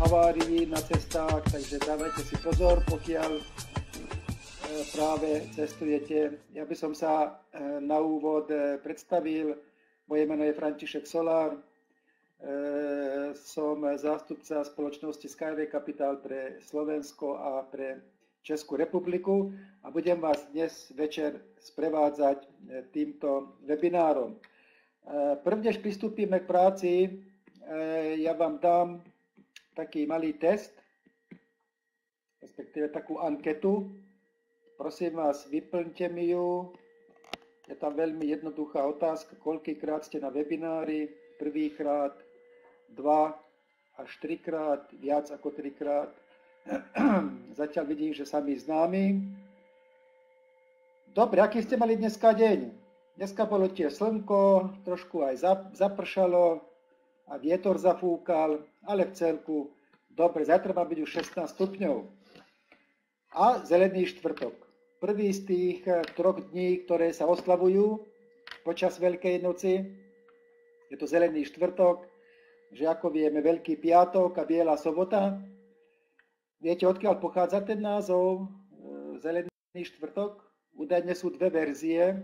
havárií na cestách, takže dávajte si pozor, pokiaľ práve cestujete. Ja by som sa na úvod predstavil. Moje meno je František Solár. Som zástupca spoločnosti Skyway Capital pre Slovensko a pre Českú republiku a budem vás dnes večer sprevádzať týmto webinárom. Prvnež pristúpime k práci, ja vám dám taký malý test, respektíve takú anketu. Prosím vás, vyplňte mi ju. Je tam veľmi jednoduchá otázka, koľkýkrát ste na webinári, prvýkrát, 2 až 3 krát, viac ako 3 krát. Zatiaľ vidím, že sami známi. Dobre, aký ste mali dneska deň? Dneska bolo tiež slnko, trošku aj zapršalo a vietor zafúkal, ale v celku dobre, zajtra má byť už 16 stupňov. A zelený štvrtok. Prvý z tých 3 dní, ktoré sa oslavujú počas Veľkej noci. Je to zelený štvrtok, že ako vieme Veľký piatok a Biela sobota. Viete, odkiaľ pochádza ten názov zelený štvrtok? Údajne sú dve verzie,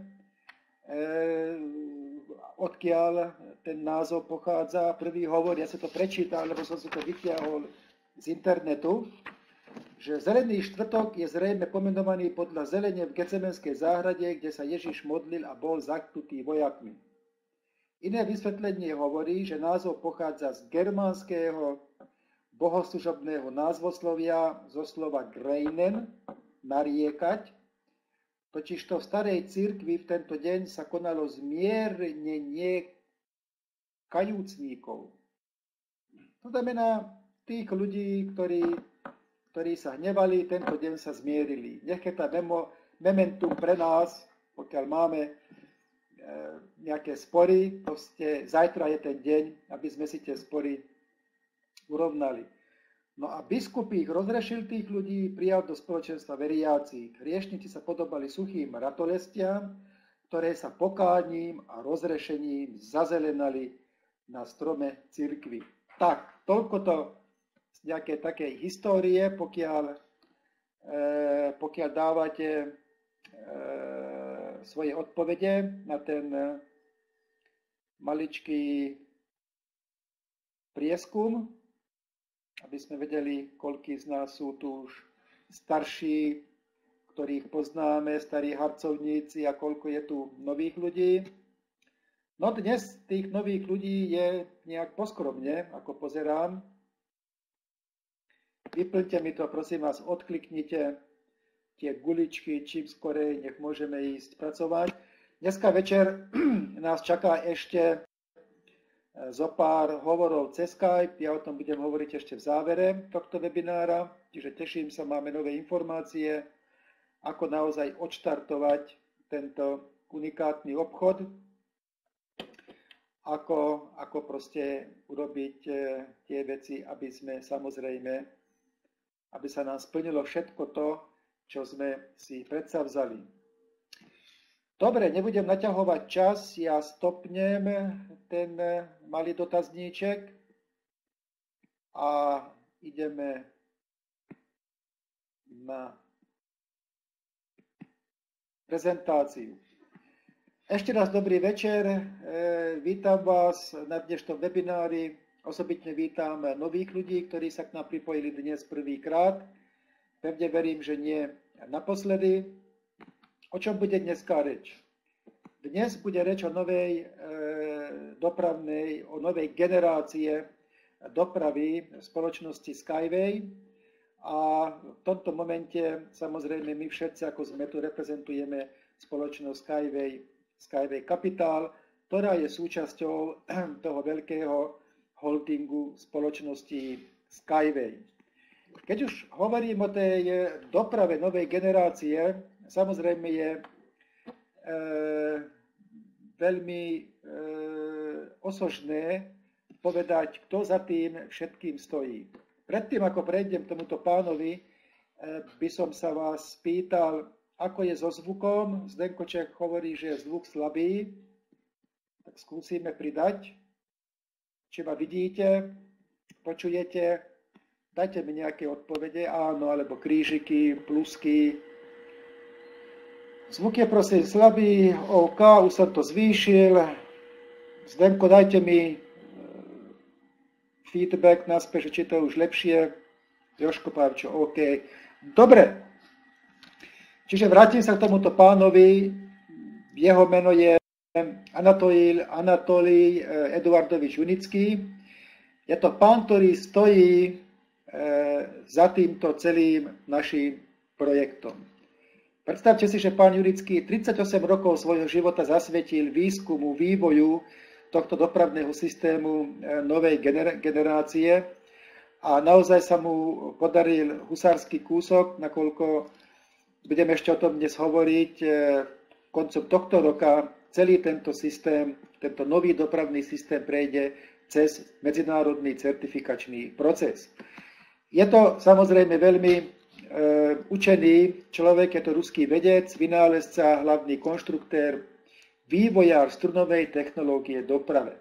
odkiaľ ten názov pochádza. Prvý hovorí, ja sa to prečítal, lebo som si to vytiahol z internetu, že zelený štvrtok je zrejme pomenovaný podľa zelene v Getsemenskej záhrade, kde sa Ježiš modlil a bol zatknutý vojakmi. Iné vysvetlenie hovorí, že názov pochádza z germánskeho bohoslužobného názvoslovia zo slova greinen, nariekať. Totižto v starej cirkvi v tento deň sa konalo zmiernenie kajúcníkov. To znamená tých ľudí, ktorí sa hnevali, tento deň sa zmierili. Nech je tá momentum pre nás, pokiaľ máme nejaké spory, proste zajtra je ten deň, aby sme si tie spory urovnali. No a biskup ich rozrešil tých ľudí, prijal do spoločenstva veriacich. Hriešnici sa podobali suchým ratolestiam, ktoré sa pokáním a rozrešením zazelenali na strome cirkvi. Tak, toľko to z nejakej takej histórie, pokiaľ dávate svoje odpovede na ten maličký prieskum, aby sme vedeli, koľkí z nás sú tu už starší, ktorých poznáme, starí harcovníci a koľko je tu nových ľudí. No dnes tých nových ľudí je nejak poskromne, ako pozerám. Vyplňte mi to, prosím vás, odkliknite tie guličky, čím skorej, nech môžeme ísť pracovať. Dneska večer nás čaká ešte zo pár hovorov cez Skype. Ja o tom budem hovoriť ešte v závere tohto webinára, čiže teším sa, máme nové informácie, ako naozaj odštartovať tento unikátny obchod, ako proste urobiť tie veci, aby sme samozrejme, aby sa nám splnilo všetko to, čo sme si predsavzali. Dobre, nebudem naťahovať čas, ja stopnem ten malý dotazníček a ideme na prezentáciu. Ešte raz dobrý večer, vítam vás na dnešnom webinári, osobitne vítam nových ľudí, ktorí sa k nám pripojili dnes prvýkrát. Pevne verím, že nie naposledy. O čom bude dneska reč? Dnes bude reč o novej novej generácie dopravy skoločnosti Skyway a v tomto momente samozrejme my všetci, ako sme tu, reprezentujeme spoločnosť Skyway Capital, ktorá je súčasťou toho veľkého holdingu spoločnosti Skyway. Keď už hovorím o tej doprave novej generácie, samozrejme je veľmi osožné povedať, kto za tým všetkým stojí. Predtým, ako prejdem k tomuto pánovi, by som sa vás spýtal, ako je so zvukom. Zdenkoček hovorí, že je zvuk slabý, tak skúsime pridať. Či ma vidíte, počujete, Dajte mi nejaké odpovede, áno, alebo krížiky, plusky. Zvuk je prosím slabý, OK, už som to zvýšil. Zdenko, dajte mi feedback naspäť, či to je už lepšie. Jožko Pavčo, OK. Dobre. Čiže vrátim sa k tomuto pánovi. Jeho meno je Anatolij Eduardovič Junický. Je to pán, ktorý stojí za týmto celým našim projektom. Predstavte si, že pán Junický 38 rokov svojho života zasvetil výskumu, vývoju tohto dopravného systému novej generácie a naozaj sa mu podaril husársky kúsok, nakoľko budeme ešte o tom dnes hovoriť, koncom tohto roka celý tento systém, tento nový dopravný systém prejde cez medzinárodný certifikačný proces. Je to samozrejme veľmi učený človek, je to ruský vedec, vynálezca, hlavný konštruktér, vývojár strunovej technológie doprave.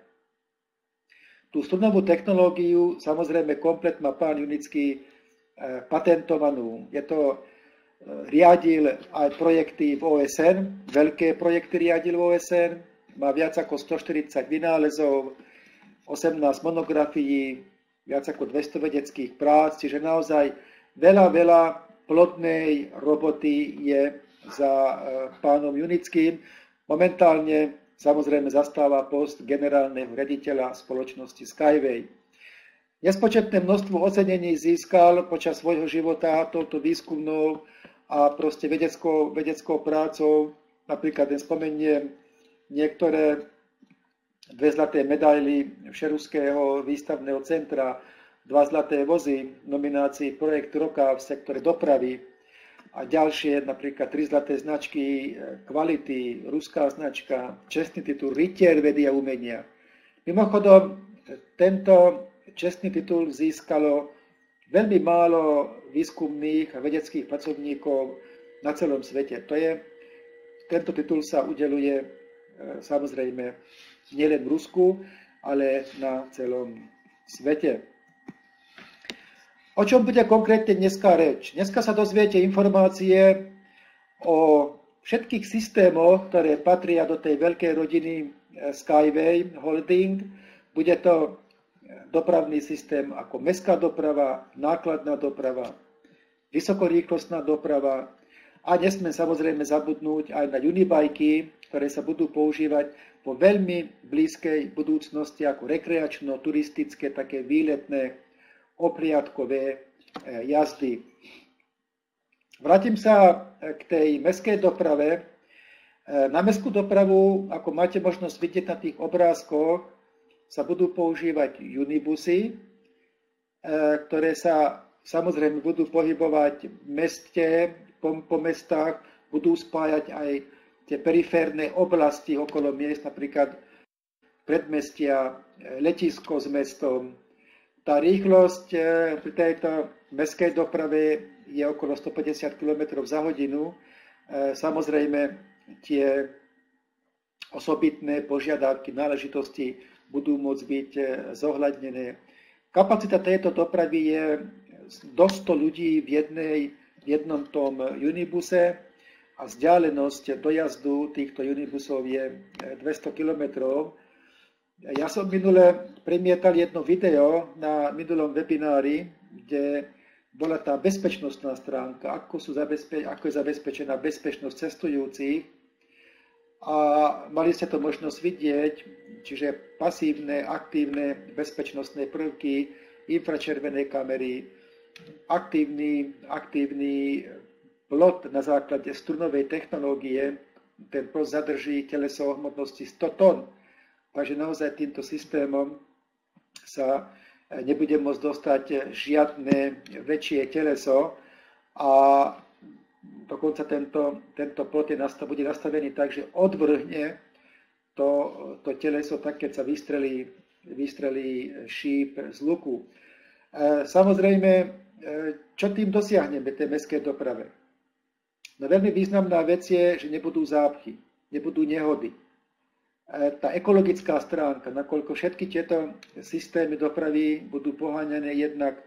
Tú strunovú technológiu samozrejme komplet má pán Junický patentovanú. Riadil aj projekty v OSN, veľké projekty riadil v OSN, má viac ako 140 vynálezov, 18 monografií, viac ako 200 vedeckých prác, čiže naozaj veľa plodnej roboty je za pánom Junickým. Momentálne samozrejme zastáva post generálneho riaditeľa spoločnosti Skyway. Nespočetné množstvo ocenení získal počas svojho života touto výskumnou a proste vedeckou prácou. Napríklad spomeniem niektoré 2 zlaté medaily Všeruského výstavného centra, 2 zlaté vozy v nominácii Projekt roka v sektore dopravy a ďalšie, napríklad 3 zlaté značky kvality, ruská značka, čestný titul Rytier vedy a umenia. Mimochodom, tento čestný titul získalo veľmi málo výskumných a vedeckých pracovníkov na celom svete. Tento titul sa udeľuje samozrejme nielen v Rusku, ale na celom svete. O čom bude konkrétne dneska reč? Dneska sa dozviete informácie o všetkých systémoch, ktoré patria do tej veľkej rodiny Skyway Holding. Bude to dopravný systém ako mestská doprava, nákladná doprava, vysokorýchlostná doprava a nesmiem samozrejme zabudnúť aj na unibajky, ktoré sa budú používať po veľmi blízkej budúcnosti ako rekreačno-turistické, také výletné, opriadkové jazdy. Vrátim sa k tej mestskej doprave. Na mestskú dopravu, ako máte možnosť vidieť na tých obrázkoch, sa budú používať unibusy, ktoré sa samozrejme budú pohybovať v meste, po mestách, budú spájať aj tie periférne oblasti okolo miest, napríklad predmestia, letisko s mestom. Tá rýchlosť pri tejto mestskej doprave je okolo 150 km za hodinu. Samozrejme, tie osobitné požiadavky, náležitosti budú môcť byť zohľadnené. Kapacita tejto dopravy je do 100 ľudí v jednom tom unibuse a vzdialenosť dojazdu týchto unibusov je 200 km. Ja som minule premietal jedno video na minulom webinári, kde bola tá bezpečnostná stránka, ako je zabezpečená bezpečnosť cestujúcich. A mali ste to možnosť vidieť, čiže pasívne, aktívne bezpečnostné prvky, infračervené kamery, aktívny plot na základe strunovej technológie, ten plot zadrží teleso hmotnosti 100 tón. Takže naozaj týmto systémom sa nebude môcť dostať žiadne väčšie teleso a dokonca tento plot bude nastavený tak, že odvrhne to teleso tak, keď sa vystrelí šíp z luku. Samozrejme, čo tým dosiahneme tej mestskej doprave? No veľmi významná vec je, že nebudú zápchy, nebudú nehody. Tá ekologická stránka, nakoľko všetky tieto systémy dopravy budú poháňané jednak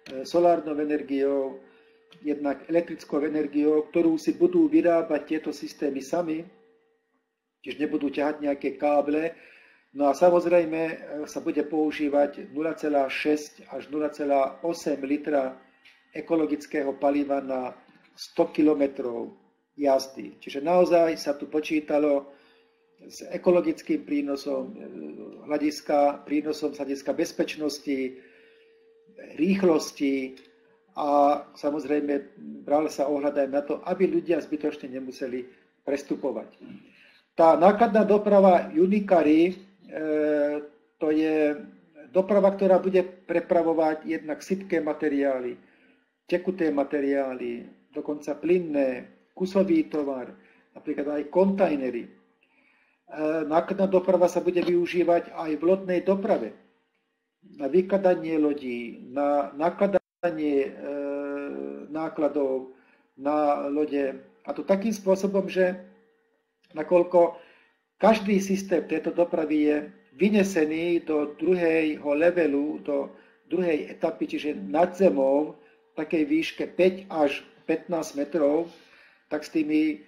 solárnou energiou, jednak elektrickou energiou, ktorú si budú vyrábať tieto systémy sami, čiže nebudú ťahať nejaké káble. No a samozrejme sa bude používať 0,6 až 0,8 litra ekologického paliva na 100 kilometrov jazdy. Čiže naozaj sa tu počítalo s ekologickým prínosom, prínosom z hľadiska bezpečnosti, rýchlosti a samozrejme bral sa ohľad aj na to, aby ľudia zbytočne nemuseli prestupovať. Tá nákladná doprava Unikary, to je doprava, ktorá bude prepravovať jednak sypké materiály, tekuté materiály, dokonca plynné, kusový tovar, napríklad aj kontajnery. Nákladná doprava sa bude využívať aj v lodnej doprave. Na vykladanie lodí, na nakladanie nákladov na lode. A to takým spôsobom, že nakoľko každý systém tejto dopravy je vynesený do druhého levelu, do druhej etapy, čiže nad zemou, v takej výške 5 až 15 metrov, tak s tými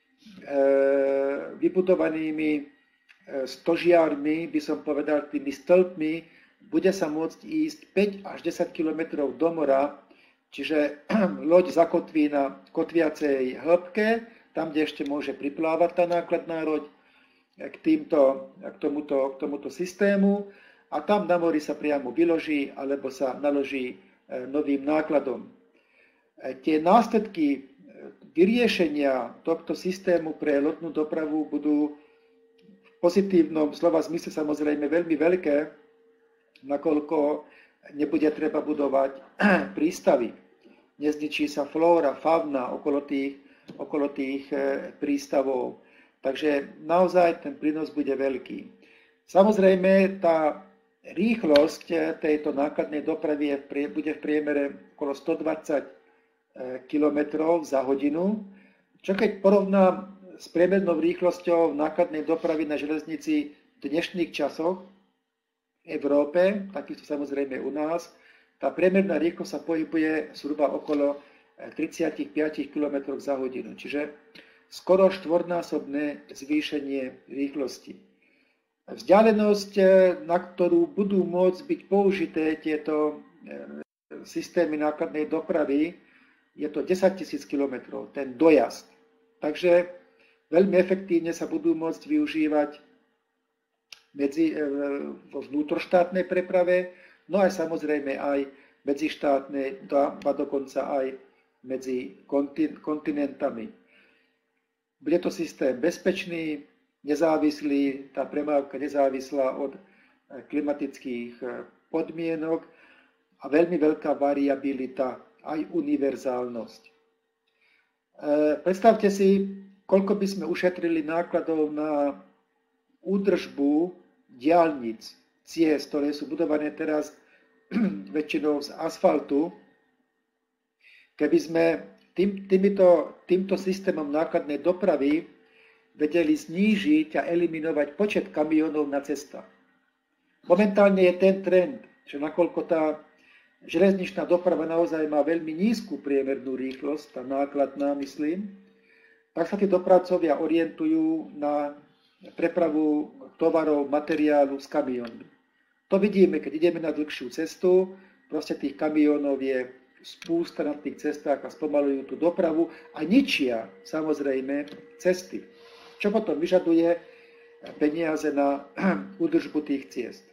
vybudovanými stožiarmi, by som povedal, tými stĺpmi, bude sa môcť ísť 5 až 10 kilometrov do mora, čiže loď zakotví na kotviacej hĺbke, tam, kde ešte môže priplávať tá nákladná loď k tomuto systému a tam na mori sa priamo vyloží alebo sa naloží novým nákladom. Tie následky vyriešenia tohto systému pre lodnú dopravu budú v pozitívnom slova zmysle samozrejme veľmi veľké, nakoľko nebude treba budovať prístavy. Nezničí sa flóra, fauna okolo tých prístavov. Takže naozaj ten prínos bude veľký. Samozrejme, tá rýchlosť tejto nákladnej dopravy bude v priemere okolo 120 km za hodinu, čo keď porovnám s priemernou rýchlosťou nákladnej dopravy na železnici v dnešných časoch v Európe, takisto samozrejme u nás, tá priemerná rýchlosť sa pohybuje zhruba okolo 35 km za hodinu, čiže skoro štvornásobné zvýšenie rýchlosti. Vzdialenosť, na ktorú budú môcť byť použité tieto systémy nákladnej dopravy, je to 10 000 km, ten dojazd. Takže veľmi efektívne sa budú môcť využívať vo vnútroštátnej preprave, no aj samozrejme aj medzištátnej, a dokonca aj medzi kontinentami. Bude to systém bezpečný, nezávislý, tá premávka nezávislá od klimatických podmienok a veľmi veľká variabilita, aj univerzálnosť. Predstavte si, koľko by sme ušetrili nákladov na údržbu diaľnic, ciest, ktoré sú budované teraz väčšinou z asfaltu, keby sme týmto systémom nákladnej dopravy vedeli znížiť a eliminovať počet kamionov na cestách. Momentálne je ten trend, že nakoľko tá železničná doprava naozaj má veľmi nízku priemernú rýchlosť, tá nákladná, myslím, tak sa tí dopravcovia orientujú na prepravu tovarov, materiálu s kamionmi. To vidíme, keď ideme na dlhšiu cestu, proste tých kamionov je spústa na tých cestách a spomalujú tú dopravu a ničia samozrejme cesty, čo potom vyžaduje peniaze na údržbu tých ciest.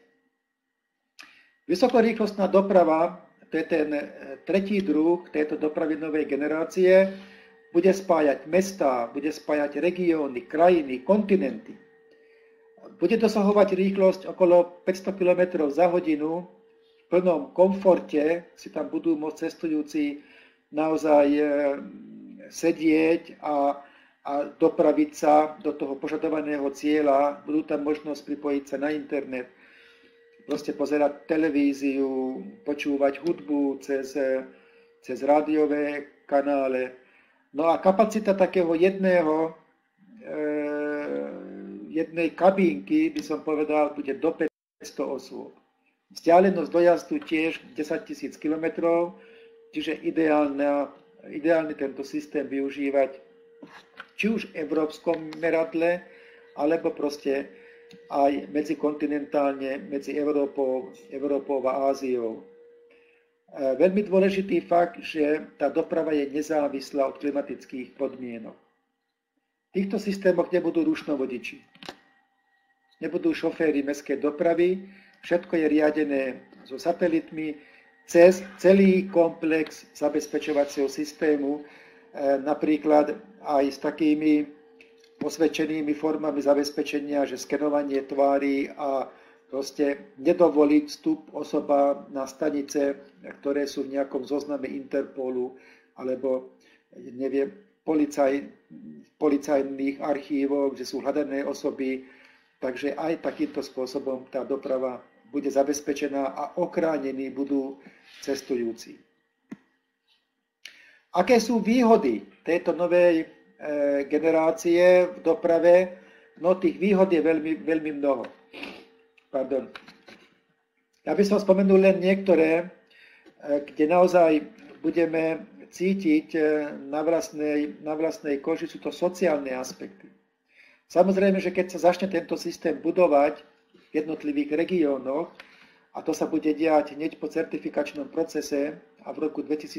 Vysokorýchlostná doprava, to je ten tretí druh tejto dopravy novej generácie, bude spájať mestá, bude spájať regióny, krajiny, kontinenty. Bude dosahovať rýchlosť okolo 500 km za hodinu. V plnom komforte si tam budú môcť cestujúci naozaj sedieť a dopraviť sa do toho požadovaného cieľa. Budú tam možnosť pripojiť sa na internet, proste pozerať televíziu, počúvať hudbu cez rádiové kanále. No a kapacita takého jednej kabínky, by som povedal, bude do 500 osôb. Vzdialenosť dojazdu tiež 10 000 kilometrov, čiže ideálne tento systém využívať či už v európskom meradle, alebo proste aj medzikontinentálne, medzi Európou a Áziou. Veľmi dôležitý fakt, že tá doprava je nezávislá od klimatických podmienok. V týchto systémoch nebudú rušnovodiči, nebudú šoféry mestskej dopravy, všetko je riadené so satelitmi cez celý komplex zabezpečovacieho systému, napríklad aj s takými osvedčenými formami zabezpečenia, že skenovanie tvári a proste nedovoliť vstup osoba na stanice, ktoré sú v nejakom zozname Interpolu alebo neviem, policajných archívov, kde sú hľadané osoby. Takže aj takýmto spôsobom tá doprava bude zabezpečená a ochránení budú cestujúci. Aké sú výhody tejto novej generácie v doprave? No tých výhod je veľmi, veľmi mnoho. Pardon. Ja by som spomenul len niektoré, kde naozaj budeme cítiť na vlastnej koži, sú to sociálne aspekty. Samozrejme, že keď sa začne tento systém budovať v jednotlivých regiónoch, a to sa bude diať hneď po certifikačnom procese, a v roku 2017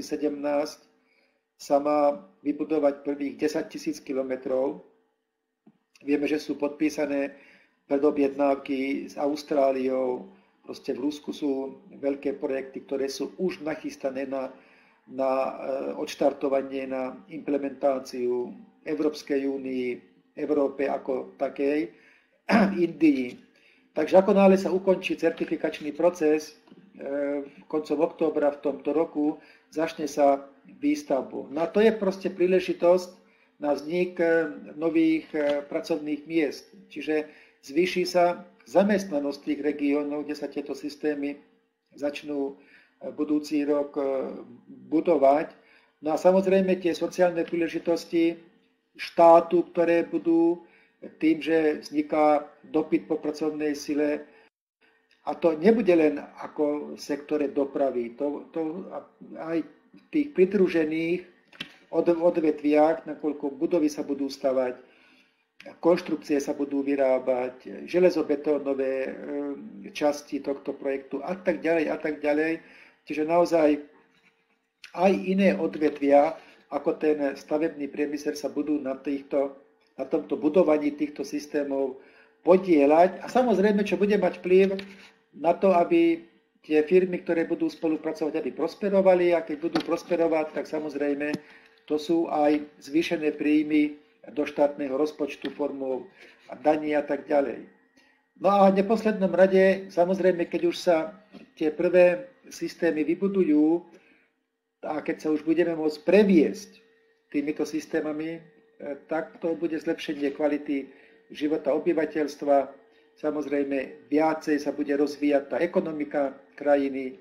sa má vybudovať prvých 10 000 kilometrov. Vieme, že sú podpísané predobjednávky s Austráliou, proste v Rusku sú veľké projekty, ktoré sú už nachystané na odštartovanie, na implementáciu Európskej únii, Európe ako takej, v Indii. Takže ako náhle sa ukončí certifikačný proces, koncom októbra v tomto roku začne sa výstavbu. No a to je proste príležitosť na vznik nových pracovných miest. Čiže zvýši sa zamestnanosť tých regiónov, kde sa tieto systémy začnú budúci rok budovať. No a samozrejme tie sociálne príležitosti štátu, ktoré budú tým, že vzniká dopyt po pracovnej sile. A to nebude len ako v sektore dopravy. To aj v tých pridružených odvetviach, nakoľko budovy sa budú stavať, konštrukcie sa budú vyrábať, železobetónové časti tohto projektu a tak ďalej a tak ďalej. Čiže naozaj aj iné odvetvia ako ten stavebný priemysel sa budú na tomto budovaní týchto systémov podieľať. A samozrejme, čo bude mať vplyv na to, aby tie firmy, ktoré budú spolupracovať, aby prosperovali, a keď budú prosperovať, tak samozrejme to sú aj zvýšené príjmy do štátneho rozpočtu formou daní a tak ďalej. No a v neposlednom rade, samozrejme, keď už sa tie prvé systémy vybudujú a keď sa už budeme môcť previesť týmito systémami, tak to bude zlepšenie kvality života obyvateľstva. Samozrejme, viacej sa bude rozvíjať tá ekonomika krajiny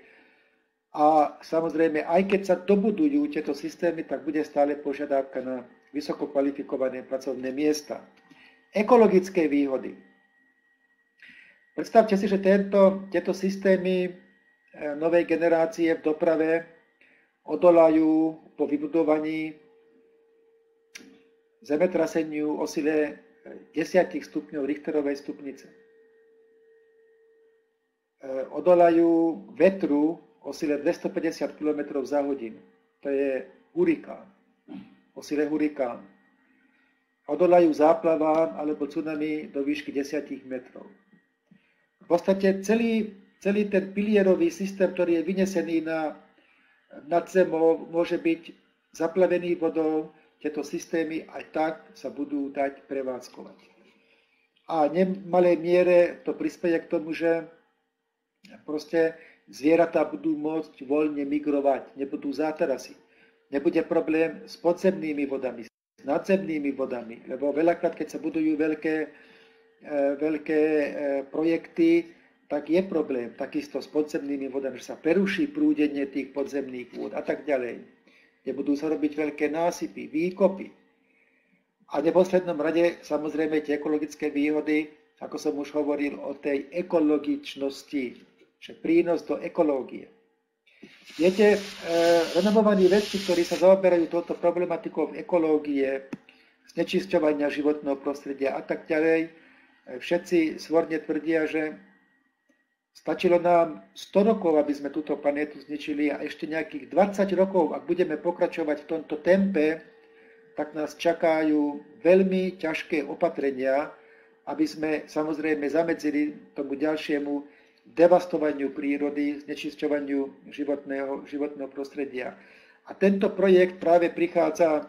a samozrejme, aj keď sa dobudujú tieto systémy, tak bude stále požiadavka na vysoko kvalifikované pracovné miesta. Ekologické výhody. Predstavte si, že tieto systémy novej generácie v doprave odolajú po vybudovaní zemetraseniu o sile 10 stupňov Richterovej stupnice. Odolajú vetru o sile 250 km za hodinu. To je hurikán. O sile hurikán. Odolajú záplavám alebo tsunami do výšky 10 metrov. V podstate celý ten pilierový systém, ktorý je vynesený nad zemou, môže byť zaplavený vodou. Tieto systémy aj tak sa budú dať prevádzkovať. A v nemalej miere to prispieje k tomu, že proste zvieratá budú môcť voľne migrovať, nebudú zátarasy. Nebude problém s podzemnými vodami, s nadzemnými vodami, lebo veľakrát, keď sa budujú veľké projekty, tak je problém takisto s podzemnými vodami, že sa preruší prúdenie tých podzemných vôd a tak ďalej. Nebudú sa robiť veľké násypy, výkopy. A v neposlednom rade samozrejme tie ekologické výhody, ako som už hovoril o tej ekologičnosti že prínos do ekológie. Viete, renomovaní vedci, ktorí sa zaoberajú touto problematikou ekológie, znečisťovania životného prostredia a tak ďalej, všetci svorne tvrdia, že stačilo nám 100 rokov, aby sme túto planétu zničili a ešte nejakých 20 rokov, ak budeme pokračovať v tomto tempe, tak nás čakajú veľmi ťažké opatrenia, aby sme samozrejme zamedzili tomu ďalšiemu devastovaniu prírody, znečisťovaniu životného prostredia. A tento projekt práve prichádza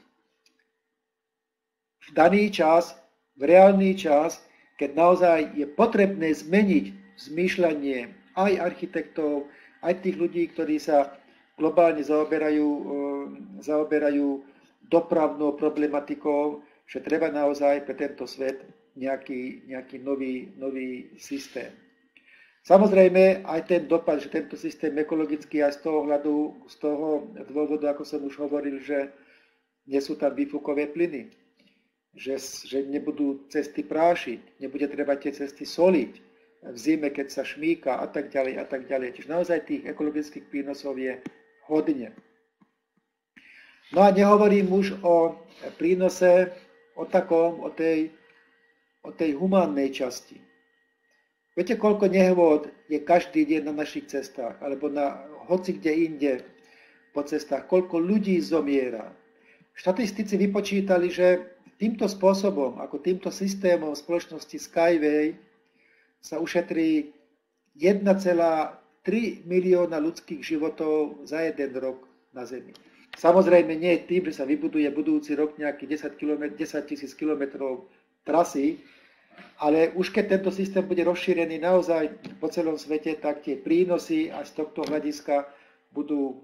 v daný čas, v reálny čas, keď naozaj je potrebné zmeniť zmýšľanie aj architektov, aj tých ľudí, ktorí sa globálne zaoberajú dopravnou problematikou, že treba naozaj pre tento svet nejaký nový systém. Samozrejme, aj ten dopad, že tento systém ekologický aj z toho dôvodu, ako som už hovoril, že nie sú tam výfukové plyny, že nebudú cesty prášiť, nebude treba tie cesty soliť v zime, keď sa šmíka a tak ďalej a tak ďalej. Čiže naozaj tých ekologických prínosov je hodne. No a nehovorím už o prínose, o tej humánnej časti. Viete, koľko nehôd je každý deň na našich cestách, alebo na hoci kde inde po cestách, koľko ľudí zomiera. Štatistici vypočítali, že týmto spôsobom, ako týmto systémom spoločnosti Skyway sa ušetrí 1,3 milióna ľudských životov za jeden rok na Zemi. Samozrejme nie tým, že sa vybuduje budúci rok nejakých 10 000 kilometrov trasy, ale už keď tento systém bude rozšírený naozaj po celom svete, tak tie prínosy aj z tohto hľadiska budú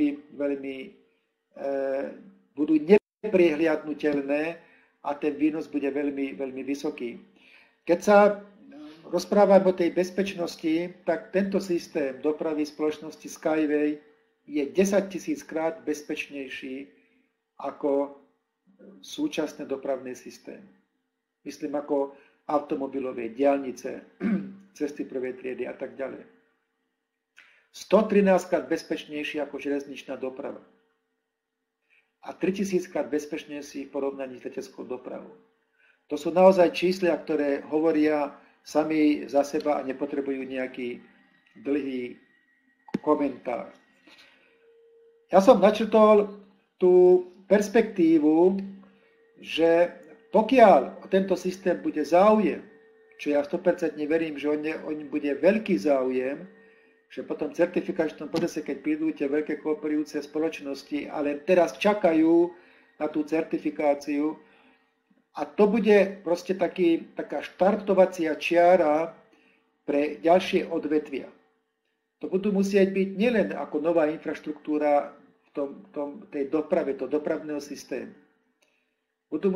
budú neprehliadnutelné a ten výnos bude veľmi vysoký. Keď sa rozprávame o tej bezpečnosti, tak tento systém dopravy spoločnosti Skyway je 10 000 krát bezpečnejší ako súčasné dopravné systémy. Myslím ako automobilové diaľnice, cesty prvej triedy a tak ďalej. 113 krát bezpečnejší ako železničná doprava. A 3000 krát bezpečnejší v porovnaní s leteckou dopravou. To sú naozaj čísla, ktoré hovoria sami za seba a nepotrebujú nejaký dlhý komentár. Ja som načrtol tú perspektívu, že pokiaľ o tento systém bude záujem, čo ja 100% verím, že on bude veľký záujem, že potom v certifikačnom procese, keď prídu tie veľké kooperujúce spoločnosti, ale teraz čakajú na tú certifikáciu a to bude proste taká štartovacia čiara pre ďalšie odvetvia. To budú musieť byť nielen ako nová infraštruktúra v tej doprave, toho dopravného systému. Bude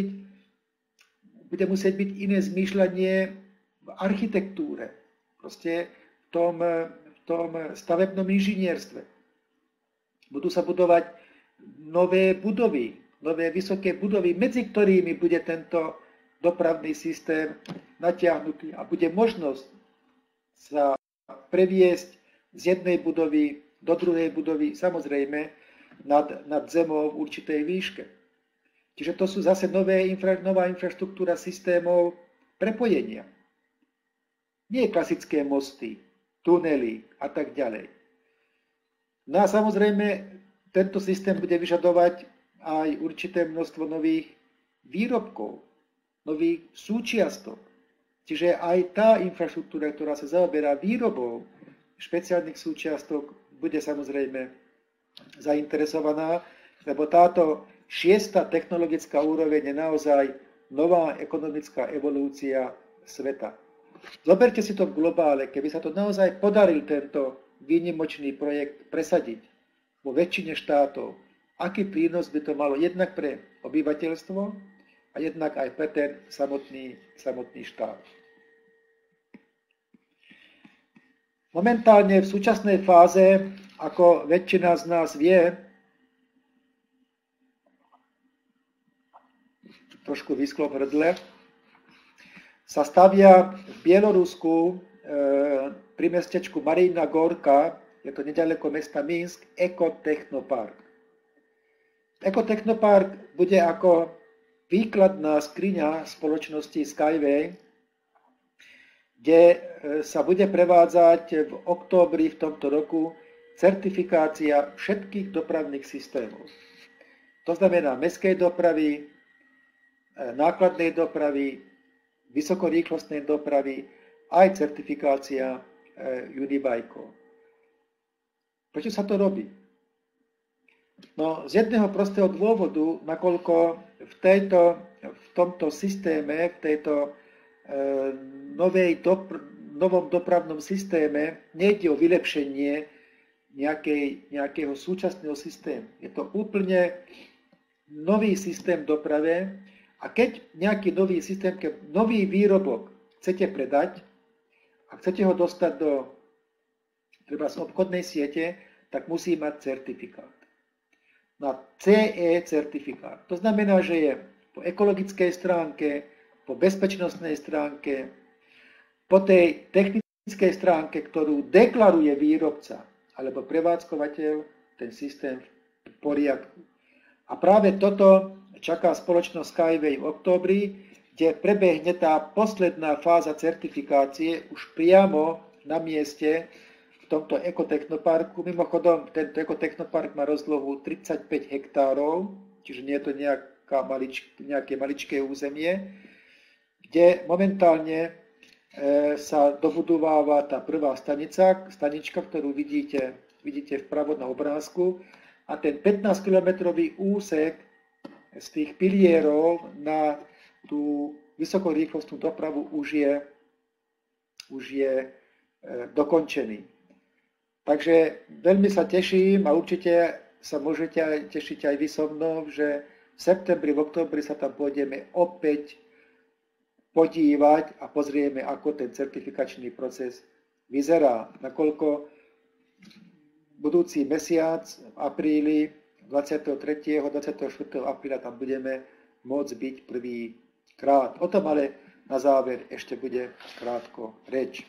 musieť byť iné zmýšľanie v architektúre, proste v tom stavebnom inžinierstve. Budú sa budovať nové budovy, nové vysoké budovy, medzi ktorými bude tento dopravný systém natiahnutý a bude možnosť sa previesť z jednej budovy do druhej budovy, samozrejme nad zemou v určitej výške. Čiže to sú zase nová infraštruktúra systémov prepojenia. Nie klasické mosty, tunely a tak ďalej. No a samozrejme, tento systém bude vyžadovať aj určité množstvo nových výrobkov, nových súčiastok. Čiže aj tá infraštruktúra, ktorá sa zaoberá výrobou špeciálnych súčiastok, bude samozrejme zainteresovaná, lebo táto 6. technologická úroveň je naozaj nová ekonomická evolúcia sveta. Zoberte si to v globále, keby sa to naozaj podaril tento výnimočný projekt presadiť vo väčšine štátov, aký prínos by to malo jednak pre obyvateľstvo a jednak aj pre ten samotný štát. Momentálne v súčasnej fáze, ako väčšina z nás vie, trošku vyschlo v hrdle, sa stavia v Bielorusku pri mestečku Marijina Gorka, je to nedaleko mesta Minsk, Ekotechnopark. Ekotechnopark bude ako výkladná skriňa spoločnosti Skyway, kde sa bude prevádzať v októbri v tomto roku certifikácia všetkých dopravných systémov. To znamená mestskej dopravy, nákladnej dopravy, vysokorýchlostnej dopravy, aj certifikácia unibajkov. Prečo sa to robí? No, z jedného prostého dôvodu, nakoľko v tomto systéme, v tejto novom dopravnom systéme nejde o vylepšenie nejakého súčasného systému. Je to úplne nový systém doprave a keď nejaký nový systém, keď nový výrobok chcete predať a chcete ho dostať do treba z obchodnej siete, tak musí mať certifikát. Na CE certifikát. To znamená, že je po ekologickej stránke, po bezpečnostnej stránke, po tej technickej stránke, ktorú deklaruje výrobca alebo prevádzkovateľ, ten systém v poriadku. A práve toto čaká spoločnosť Skyway v októbri, kde prebehne tá posledná fáza certifikácie už priamo na mieste v tomto ekotechnoparku. Mimochodom, tento ekotechnopark má rozlohu 35 hektárov, čiže nie je to nejaké maličké územie, kde momentálne sa dobudováva tá prvá stanička, ktorú vidíte vpravo na obrázku. A ten 15-kilometrový úsek z tých pilierov na tú vysokorýchlostnú dopravu už je dokončený. Takže veľmi sa teším a určite sa môžete tešiť aj vy so mnou, že v septembri, v októbri sa tam pôjdeme opäť podívať a pozrieme, ako ten certifikačný proces vyzerá. Nakoľko budúci mesiac, v apríli, 23. 24. apríla tam budeme môcť byť prvýkrát. O tom ale na záver ešte bude krátko reč.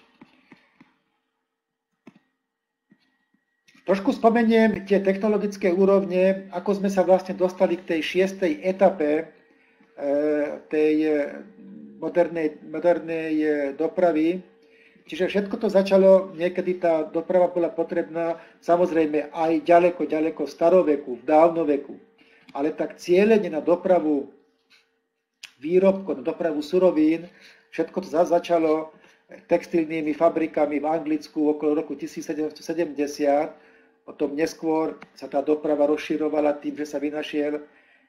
Trošku spomeniem tie technologické úrovne, ako sme sa vlastne dostali k tej 6. etape tej modernej dopravy. Čiže všetko to začalo, niekedy tá doprava bola potrebná, samozrejme aj ďaleko v staroveku, v dávnoveku. Ale tak cieľene na dopravu výrobkov, na dopravu surovín, všetko to začalo textilnými fabrikami v Anglicku okolo roku 1770. Potom neskôr sa tá doprava rozširovala tým, že sa vynašiel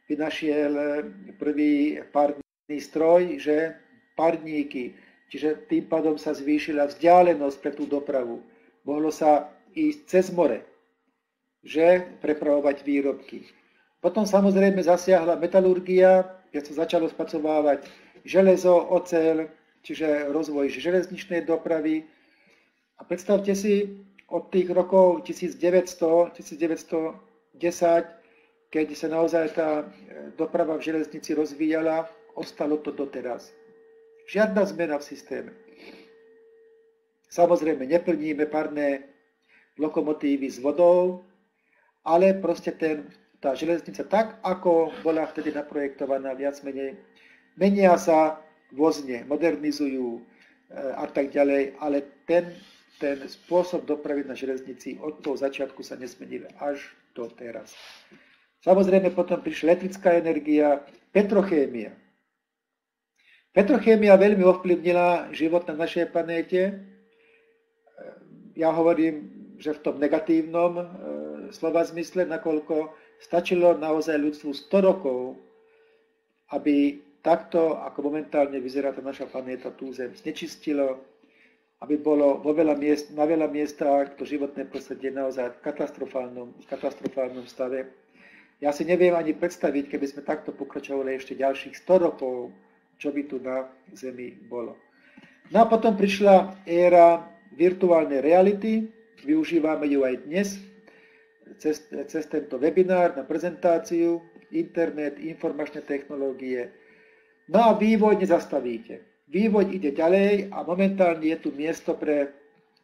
prvý párny stroj, že párníky. Čiže tým pádom sa zvýšila vzdialenosť pre tú dopravu. Mohlo sa ísť cez more, že prepravovať výrobky. Potom samozrejme zasiahla metalurgia, keď sa začalo spracovávať železo, oceľ, čiže rozvoj železničnej dopravy. A predstavte si, od tých rokov 1900, 1910, keď sa naozaj tá doprava v železnici rozvíjala, ostalo to doteraz. Žiadna zmena v systéme. Samozrejme, neplníme parné lokomotívy s vodou, ale proste tá železnica tak, ako bola vtedy naprojektovaná, viac menej, menia sa vozne, modernizujú a tak ďalej, ale ten spôsob dopravy na železnici od toho začiatku sa nezmenil až do teraz. Samozrejme potom prišla elektrická energia, petrochémia. Petrochémia veľmi ovplyvnila život na našej planéte. Ja hovorím, že v tom negatívnom slova zmysle, nakoľko stačilo naozaj ľudstvu 100 rokov, aby takto, ako momentálne vyzerá tá naša planéta, tú Zem znečistilo, aby bolo na veľa miestach to životné prostredie naozaj v katastrofálnom stave. Ja si neviem ani predstaviť, keby sme takto pokračovali ešte ďalších 100 rokov, čo by tu na Zemi bolo. No a potom prišla éra virtuálnej reality, využívame ju aj dnes, cez tento webinár na prezentáciu, internet, informačné technológie. No a vývoj nezastavíte. Vývoj ide ďalej a momentálne je tu miesto pre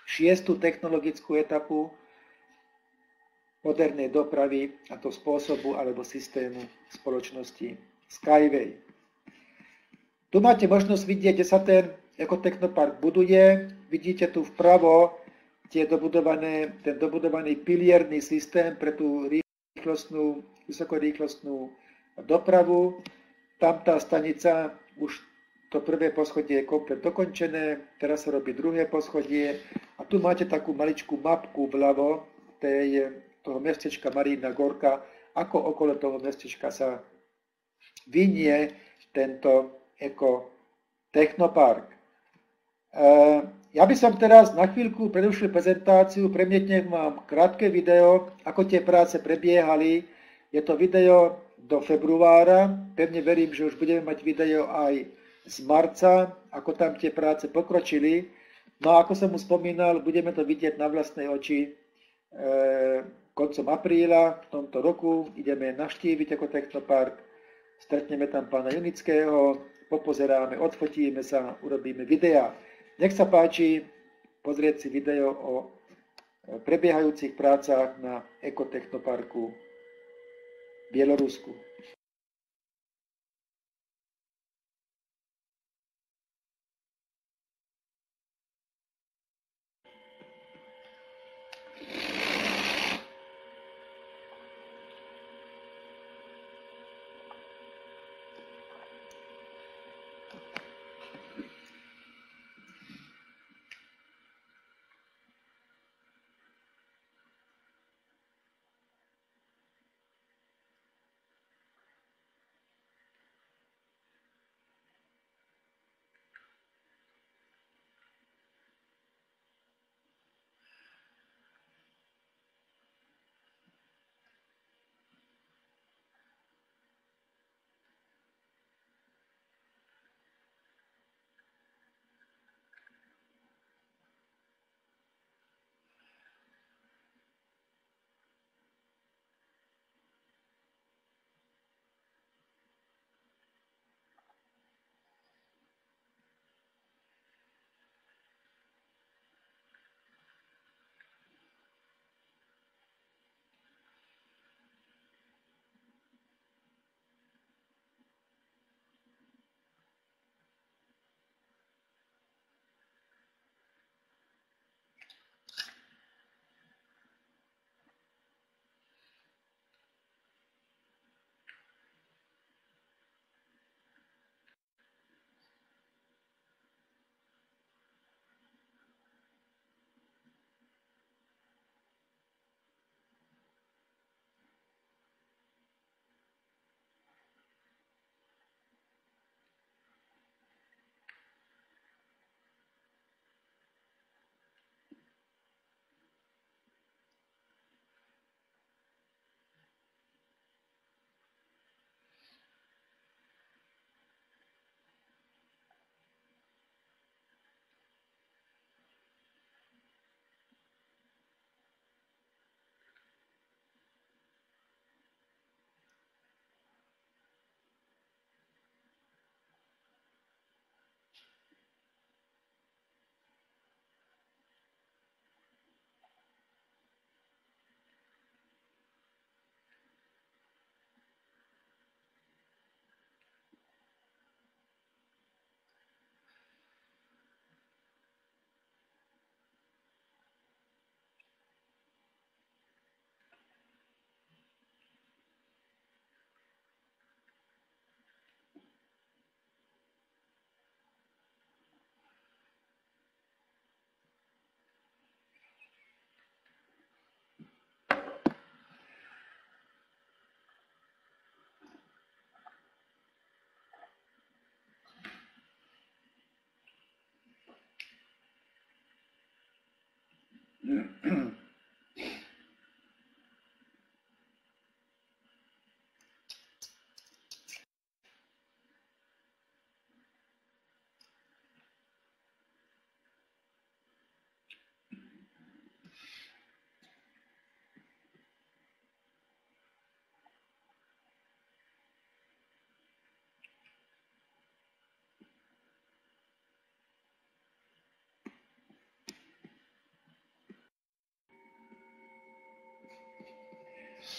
6. technologickú etapu modernej dopravy, a to spôsobu alebo systému spoločnosti Skyway. Tu máte možnosť vidieť, kde sa ten ekotechnopark buduje. Vidíte tu vpravo ten dobudovaný pilierný systém pre tú vysokorýchlostnú dopravu. Tam tá stanica, už to prvé poschodie je komplet dokončené, teraz sa robí druhé poschodie a tu máte takú maličkú mapku vľavo toho mestečka Marína Gorka, ako okolo toho mestečka sa vynie tento ekotechnopark. Ja by som teraz na chvíľku prerušil prezentáciu, premietnem vám krátke video, ako tie práce prebiehali. Je to video do februára, pevne verím, že už budeme mať video aj z marca, ako tam tie práce pokročili. No a ako som už spomínal, budeme to vidieť na vlastné oči koncom apríla v tomto roku. Ideme navštíviť ekotechnopark, stretneme tam pána Junického, popozeráme, odfotíme sa, urobíme videá. Nech sa páči pozrieť si video o prebiehajúcich prácach na ekotechnoparku v Bielorusku.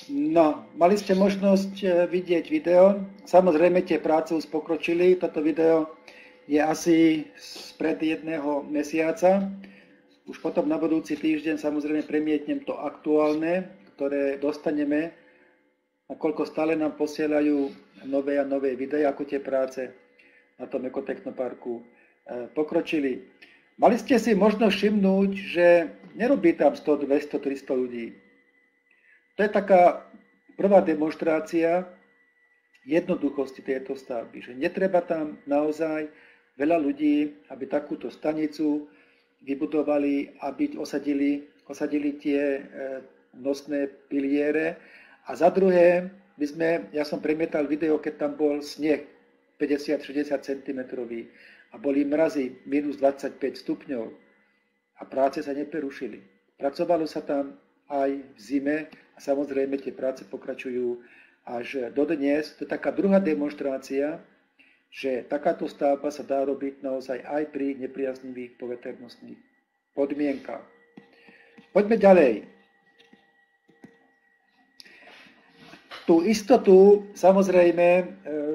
No, mali ste možnosť vidieť video. Samozrejme, tie práce už pokročili. Toto video je asi spred 1 mesiaca. Už potom na budúci týždeň samozrejme premietnem to aktuálne, ktoré dostaneme, nakoľko stále nám posielajú nové a nové videa, ako tie práce na tom ekotechnoparku pokročili. Mali ste si možno všimnúť, že nerobí tam 100, 200, 300 ľudí. To je taká prvá demonštrácia jednoduchosti tejto stavby, že netreba tam naozaj veľa ľudí, aby takúto stanicu vybudovali, aby osadili tie nosné piliere. A za druhé, ja som premietal video, keď tam bol sneh 50-60 cm a boli mrazy minus 25 stupňov a práce sa neprerušili. Pracovalo sa tam aj v zime a samozrejme tie práce pokračujú až dodnes. To je taká druhá demonštrácia, že takáto stavba sa dá robiť naozaj aj pri nepriaznivých poveternostných podmienkach. Poďme ďalej. Tú istotu samozrejme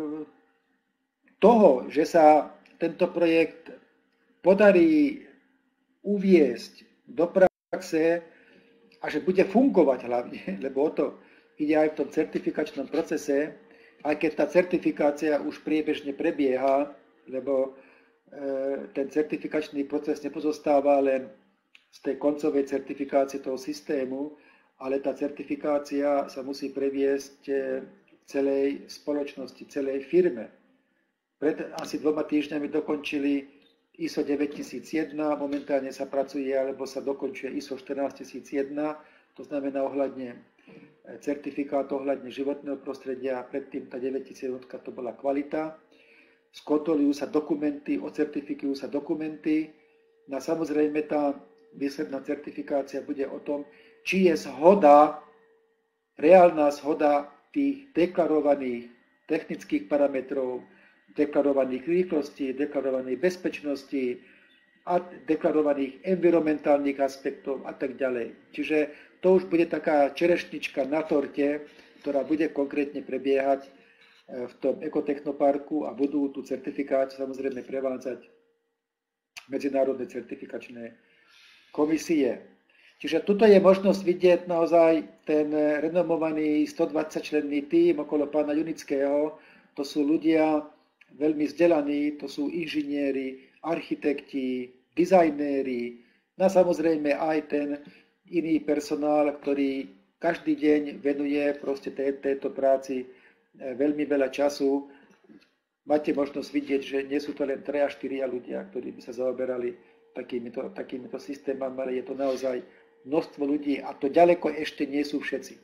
toho, že sa tento projekt podarí uviesť do praxe a že bude fungovať hlavne, lebo o to ide aj v tom certifikačnom procese, aj keď tá certifikácia už priebežne prebieha, lebo ten certifikačný proces nepozostáva len z tej koncovej certifikácie toho systému, ale tá certifikácia sa musí previesť celej spoločnosti, celej firme. Pred asi 2 týždňami dokončili ISO 9001, momentálne sa pracuje alebo sa dokončuje ISO 14001, to znamená ohľadne certifikát ohľadne životného prostredia, predtým tá 9001 to bola kvalita. Skontrolujú sa dokumenty, ocertifikujú sa dokumenty. No samozrejme tá výsledná certifikácia bude o tom, či je zhoda, reálna zhoda tých deklarovaných technických parametrov, deklarovaných rýchlostí, deklarovaných bezpečnosti a deklarovaných environmentálnych aspektov a tak ďalej. Čiže to už bude taká čerešnička na torte, ktorá bude konkrétne prebiehať v tom ekotechnoparku a budú tú certifikáciu samozrejme prevádzať medzinárodné certifikačné komisie. Čiže tuto je možnosť vidieť naozaj ten renomovaný 120-členný tím okolo pána Junického. To sú ľudia veľmi vzdelaní, to sú inžinieri, architekti, dizajnéri, no samozrejme aj ten iný personál, ktorý každý deň venuje proste tejto práci veľmi veľa času. Máte možnosť vidieť, že nie sú to len 3 a 4 ľudia, ktorí by sa zaoberali takýmito systémami, ale je to naozaj množstvo ľudí a to ďaleko ešte nie sú všetci.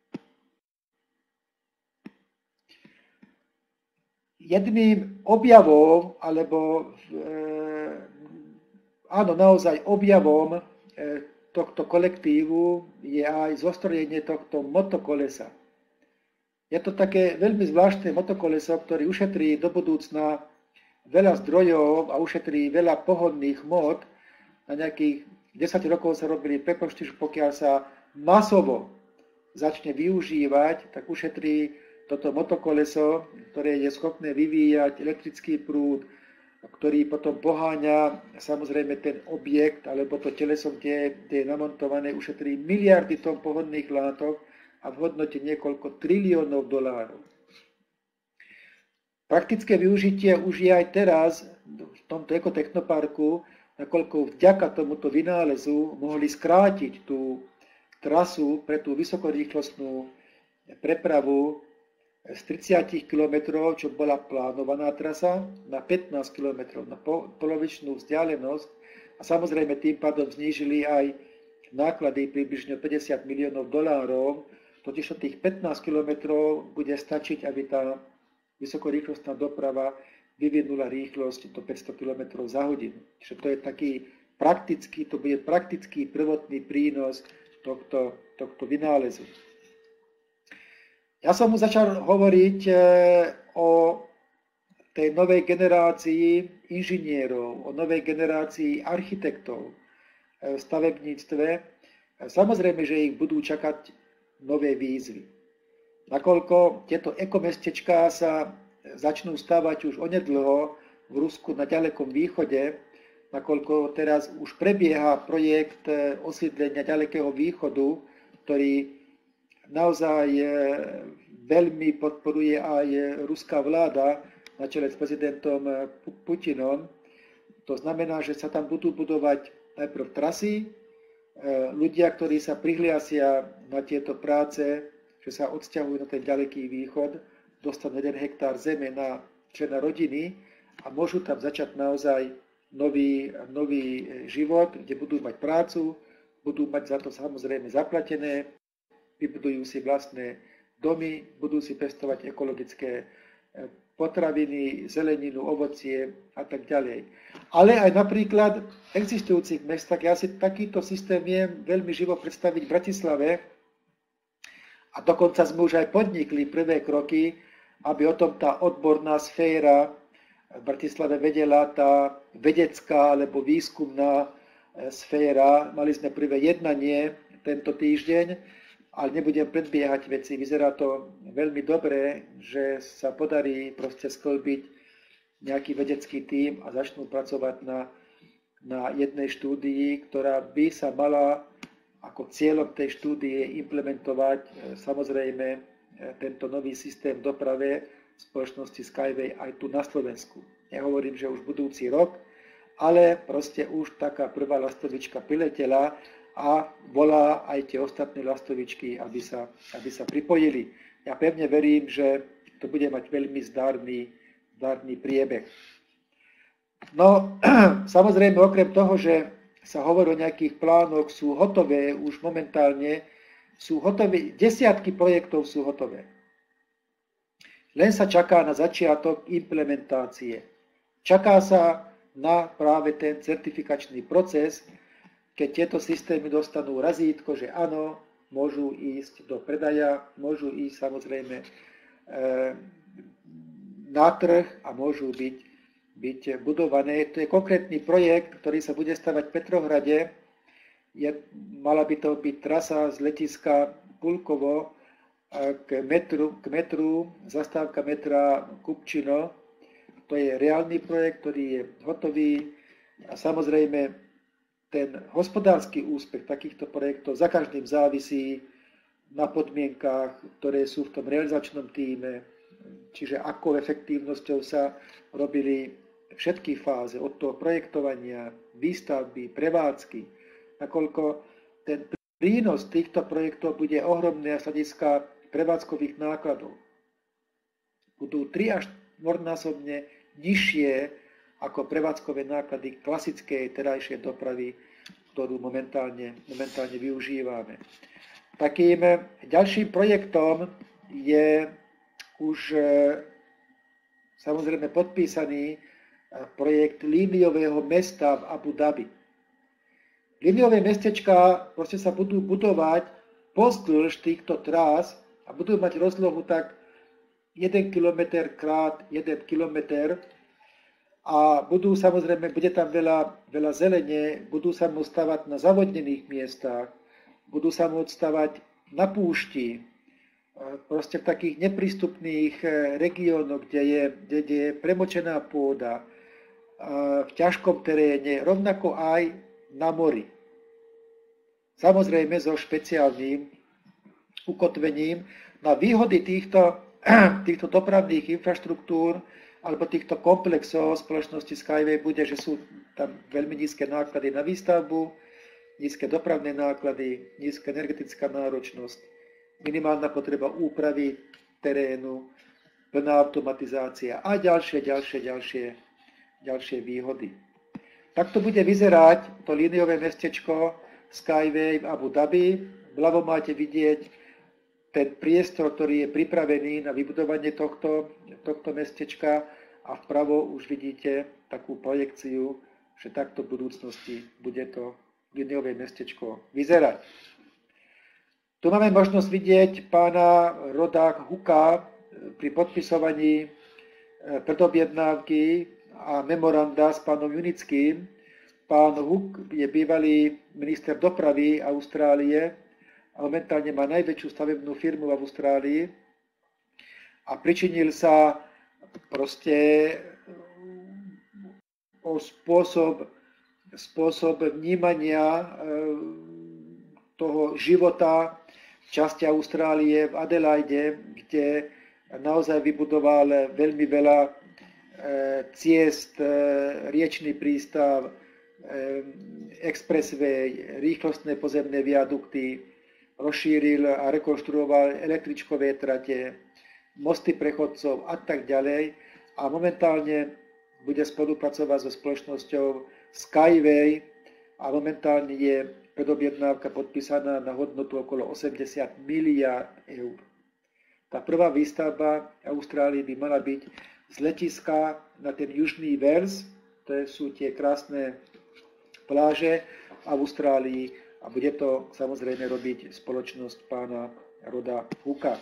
Jedným objavom, alebo áno, naozaj objavom tohto kolektívu je aj zostrojenie tohto motokolesa. Je to také veľmi zvláštne motokoleso, ktoré ušetrí do budúcna veľa zdrojov a ušetrí veľa pohodných hmot. Na nejakých 10 rokov sa robili prepočty, že pokiaľ sa masovo začne využívať, tak ušetrí toto motokoleso, ktoré je schopné vyvíjať elektrický prúd, ktorý potom poháňa samozrejme ten objekt alebo to teleso, kde je namontované, ušetrí miliardy tón pohodných látok a v hodnote niekoľko triliónov dolárov. Praktické využitie už je aj teraz v tomto ekotechnoparku, nakoľko vďaka tomuto vynálezu mohli skrátiť tú trasu pre tú vysokorýchlostnú prepravu z 30 km, čo bola plánovaná trasa, na 15 km, na polovičnú vzdialenosť a samozrejme tým pádom znížili aj náklady približne 50 miliónov dolárov, totiž tých 15 km bude stačiť, aby tá vysokorýchlostná doprava vyvinula rýchlosť do 500 km za hodinu. Čiže to je taký praktický, to bude praktický prvotný prínos tohto vynálezu. Ja som mu začal hovoriť o tej novej generácii inžinierov, o novej generácii architektov v stavebníctve. Samozrejme, že ich budú čakať nové výzvy. nakoľko tieto ekomestečká sa začnú stavať už onedlho v Rusku na ďalekom východe, nakoľko teraz už prebieha projekt osídlenia ďalekého východu, ktorý naozaj veľmi podporuje aj ruská vláda na čele s prezidentom Putinom. To znamená, že sa tam budú budovať najprv trasy, ľudia, ktorí sa prihliasia na tieto práce, že sa odsťahujú na ten ďaleký východ, dostanú 1 hektár zeme na člena rodiny a môžu tam začať naozaj nový život, kde budú mať prácu, budú mať za to samozrejme zaplatené, vybudujú si vlastné domy, budú si pestovať ekologické potraviny, zeleninu, ovocie a tak ďalej. Ale aj napríklad v existujúcich mestách, ja si takýto systém viem veľmi živo predstaviť v Bratislave a dokonca sme už aj podnikli prvé kroky, aby o tom tá odborná sféra v Bratislave vedela, tá vedecká alebo výskumná sféra. Mali sme prvé jednanie tento týždeň, ale nebudem predbiehať veci. Vyzerá to veľmi dobre, že sa podarí proste sklbiť nejaký vedecký tím a začnú pracovať na jednej štúdii, ktorá by sa mala ako cieľom tej štúdie implementovať samozrejme tento nový systém v doprave spoločnosti Skyway aj tu na Slovensku. Nehovorím, že už budúci rok, ale proste už taká prvá lastovička priletela a volá aj tie ostatné lastovičky, aby sa pripojili. Ja pevne verím, že to bude mať veľmi zdárny priebeh. No, samozrejme, okrem toho, že sa hovorí o nejakých plánoch, sú hotové už momentálne, desiatky projektov sú hotové. Len sa čaká na začiatok implementácie. Čaká sa na práve ten certifikačný proces, keď tieto systémy dostanú razítko, že áno, môžu ísť do predaja, môžu ísť samozrejme na trh a môžu byť budované. To je konkrétny projekt, ktorý sa bude stavať v Petrohrade. Mala by to byť trasa z letiska Pulkovo k metru, zastávka metra Kupčino. To je reálny projekt, ktorý je hotový a samozrejme ten hospodársky úspech takýchto projektov za každým závisí na podmienkách, ktoré sú v tom realizačnom tíme, čiže akou efektívnosťou sa robili všetky fáze, od toho projektovania, výstavby, prevádzky, nakoľko ten prínos týchto projektov bude ohromný z hľadiska prevádzkových nákladov. Budú 3 až 4-násobne nižšie ako prevádzkové náklady klasickej terajšej dopravy, ktorú momentálne využívame. Takým ďalším projektom je už samozrejme podpísaný projekt líniového mesta v Abu Dhabi. Líniové mestečká proste sa budú budovať pozdĺž týchto trás a budú mať rozlohu tak 1 km krát 1 km a bude tam veľa zelene, budú sa môcť stavať na zavodnených miestach, budú sa môcť stavať na púšti, proste v takých neprístupných regiónoch, kde je premočená pôda, v ťažkom teréne, rovnako aj na mori. Samozrejme so špeciálnym ukotvením na výhody týchto dopravných infraštruktúr alebo týchto komplexov spoločnosti Skyway bude, že sú tam veľmi nízke náklady na výstavbu, nízke dopravné náklady, nízka energetická náročnosť, minimálna potreba úpravy terénu, plná automatizácia a ďalšie výhody. Takto bude vyzerať to líniové mestečko Skyway v Abu Dhabi. Vľavo máte vidieť ten priestor, ktorý je pripravený na vybudovanie tohto mestečka a vpravo už vidíte takú projekciu, že takto v budúcnosti bude to líniové mestečko vyzerať. Tu máme možnosť vidieť pána Roda Huka pri podpisovaní predobjednávky a memoranda s pánom Junickým. Pán Huk je bývalý minister dopravy Austrálie a momentálne má najväčšiu stavebnú firmu v Austrálii a pričinil sa proste o spôsob vnímania toho života v časti Austrálie, v Adelaide, kde naozaj vybudoval veľmi veľa ciest, riečny prístav, expressway, rýchlostné pozemné viadukty, rozšíril a rekonštruoval električkové trate, mosty prechodcov a tak ďalej. A momentálne bude spolupracovať so spoločnosťou Skyway a momentálne je predobjednávka podpísaná na hodnotu okolo 80 miliárd eur. Tá prvá výstavba Austrálii by mala byť z letiska na ten južný Wales, to sú tie krásne pláže v Austrálii, a bude to samozrejme robiť spoločnosť pána Roda Hooka.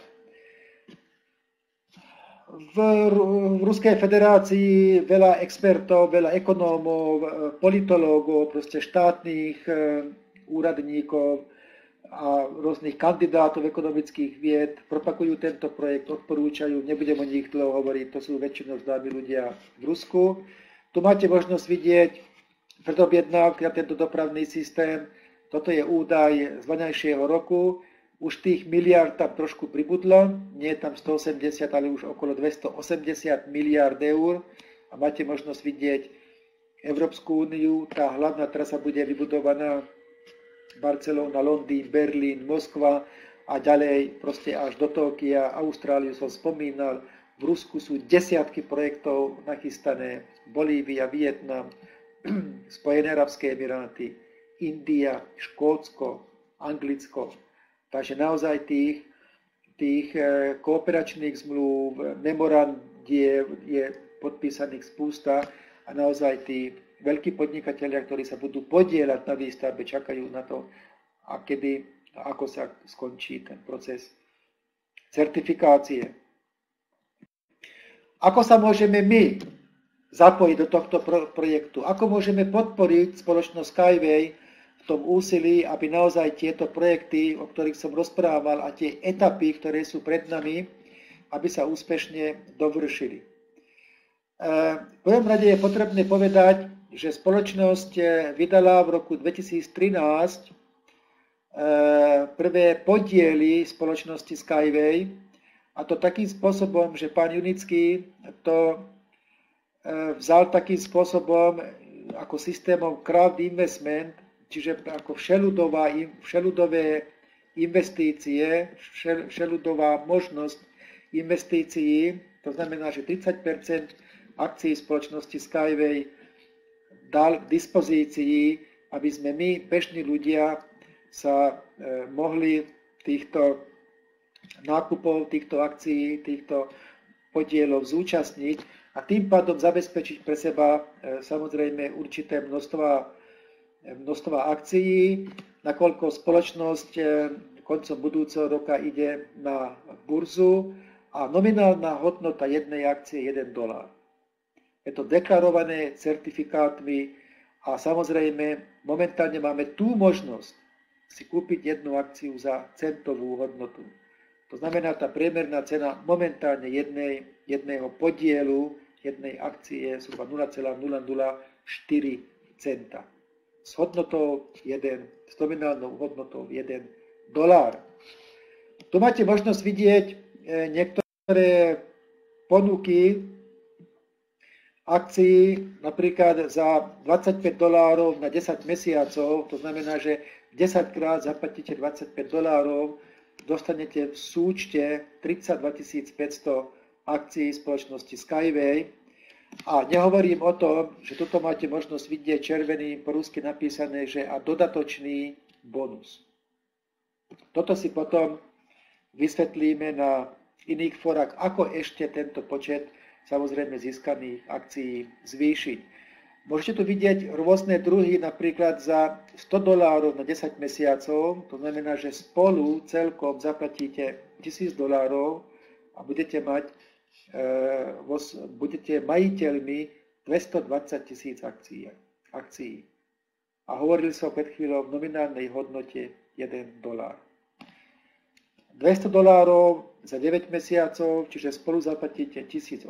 V Ruskej federácii veľa expertov, veľa ekonómov, politológov, proste štátnych úradníkov a rôznych kandidátov ekonomických vied propagujú tento projekt, odporúčajú, nebudem o nich dlho hovoriť, to sú väčšinou známi ľudia v Rusku. Tu máte možnosť vidieť predobjednávky na tento dopravný systém. Toto je údaj z voňajšieho roku. Už tých miliárd tam trošku pribudlo, nie je tam 180, ale už okolo 280 miliárd eur. A máte možnosť vidieť Európsku úniu. Tá hlavná trasa bude vybudovaná Barcelona, Londýn, Berlín, Moskva a ďalej proste až do Tokia. Austráliu som spomínal. V Rusku sú desiatky projektov nachystané. Bolívia, Vietnam, Spojené arabské emiráty, India, Škótsko, Anglicko. Takže naozaj tých kooperačných zmluv, memorandiev je podpísaných spústa a naozaj tí veľkí podnikatelia, ktorí sa budú podieľať na výstavbe, čakajú na to, a kedy a ako sa skončí ten proces certifikácie. Ako sa môžeme my zapojiť do tohto projektu? Ako môžeme podporiť spoločnosť Skyway v tom úsilí, aby naozaj tieto projekty, o ktorých som rozprával, a tie etapy, ktoré sú pred nami, aby sa úspešne dovršili. V prvom rade je potrebné povedať, že spoločnosť vydala v roku 2013 prvé podiely spoločnosti Skyway, a to takým spôsobom, že pán Junický to vzal takým spôsobom ako systémom crowd investment, čiže ako všeludové investície, všeludová možnosť investícií. To znamená, že 30% akcií spoločnosti Skyway dal k dispozícii, aby sme my, bežní ľudia, sa mohli týchto nákupov, týchto akcií, týchto podielov zúčastniť a tým pádom zabezpečiť pre seba samozrejme určité množstva akcií, nakoľko spoločnosť koncom budúceho roka ide na burzu a nominálna hodnota jednej akcie je $1. Je to deklarované certifikátmi a samozrejme momentálne máme tú možnosť si kúpiť jednu akciu za centovú hodnotu. To znamená, tá priemerná cena momentálne jedného podielu, jednej akcie je zhruba 0,004 centa. S nominálnou hodnotou $1. Tu máte možnosť vidieť niektoré ponuky akcií, napríklad za $25 na 10 mesiacov, to znamená, že 10 krát zaplatíte $25, dostanete v súčte 32 500 akcií spoločnosti Skyway. A nehovorím o tom, že tuto máte možnosť vidieť červeným po rusky napísané, že a dodatočný bonus. Toto si potom vysvetlíme na iných forách, ako ešte tento počet samozrejme získaných akcií zvýšiť. Môžete tu vidieť rôzne druhy, napríklad za $100 na 10 mesiacov, to znamená, že spolu celkom zaplatíte $1000 a budete majiteľmi 220 000 akcií. A hovorili som pred chvíľou v nominálnej hodnote $1. $200 za 9 mesiacov, čiže spolu zaplatíte $1800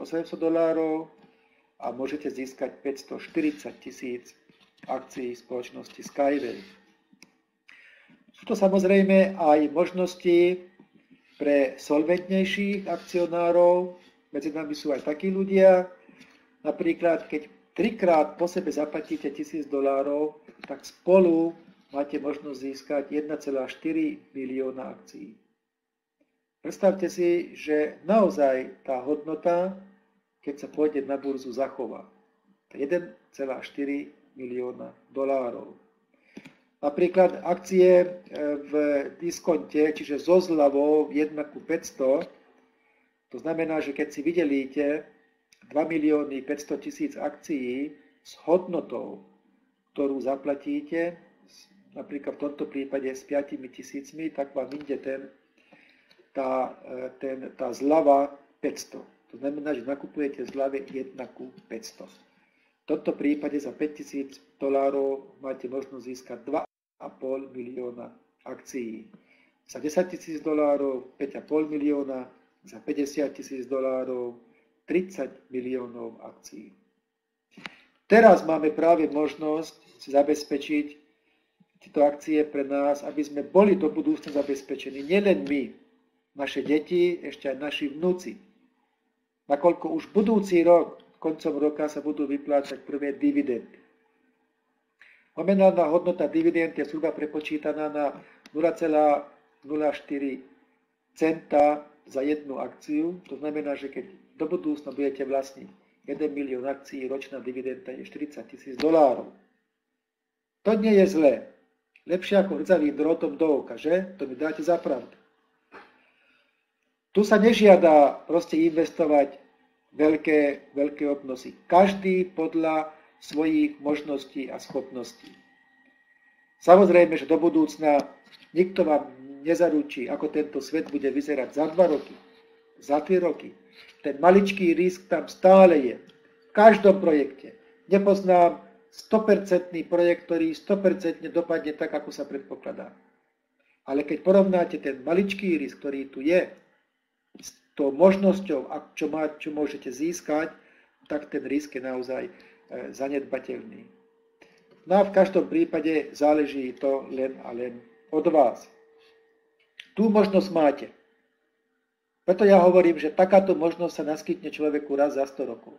a môžete získať 540 000 akcií spoločnosti Skyway. Sú to samozrejme aj možnosti pre solventnejších akcionárov, medzi nami sú aj takí ľudia, napríklad keď 3-krát po sebe zaplatíte $1000, tak spolu máte možnosť získať 1,4 milióna akcií. Predstavte si, že naozaj tá hodnota, keď sa pôjde na burzu, zachová. 1,4 milióna dolárov. Napríklad akcie v diskonte, čiže so zľavou 1:500, to znamená, že keď si vydelíte 2 500 000 akcií s hodnotou, ktorú zaplatíte, napríklad v tomto prípade s 5 000, tak vám ide tá zľava 500. To znamená, že nakupujete zľave 1:500. V tomto prípade za $5000 máte možnosť získať 2,5 milióna akcií. Za $10 000 5,5 milióna, za $50 000 30 miliónov akcií. Teraz máme práve možnosť si zabezpečiť tieto akcie pre nás, aby sme boli do budúcna zabezpečení. Nielen my, naše deti, ešte aj naši vnúci. Nakoľko už budúci rok, koncom roka sa budú vyplácať prvé dividendy. Nominálna hodnota dividend je zhruba prepočítaná na 0,04 centa za jednu akciu. To znamená, že keď do budúcna budete vlastniť 1 milión akcií, ročná dividenda je $40 000. To nie je zlé. Lepšie ako hrdzavým drôtom do oka, že? To mi dáte za pravdu. Tu sa nežiada proste investovať veľké obnosy. Každý podľa svojich možností a schopností. Samozrejme, že do budúcna nikto vám nezaručí, ako tento svet bude vyzerať za 2 roky, za 3 roky. Ten maličký risk tam stále je. V každom projekte. Nepoznám 100% projekt, ktorý 100% dopadne tak, ako sa predpokladá. Ale keď porovnáte ten maličký risk, ktorý tu je, s tou možnosťou, čo môžete získať, tak ten risk je naozaj zanedbateľný. No a v každom prípade záleží to len a len od vás. Tú možnosť máte. Preto ja hovorím, že takáto možnosť sa naskytne človeku raz za 100 rokov.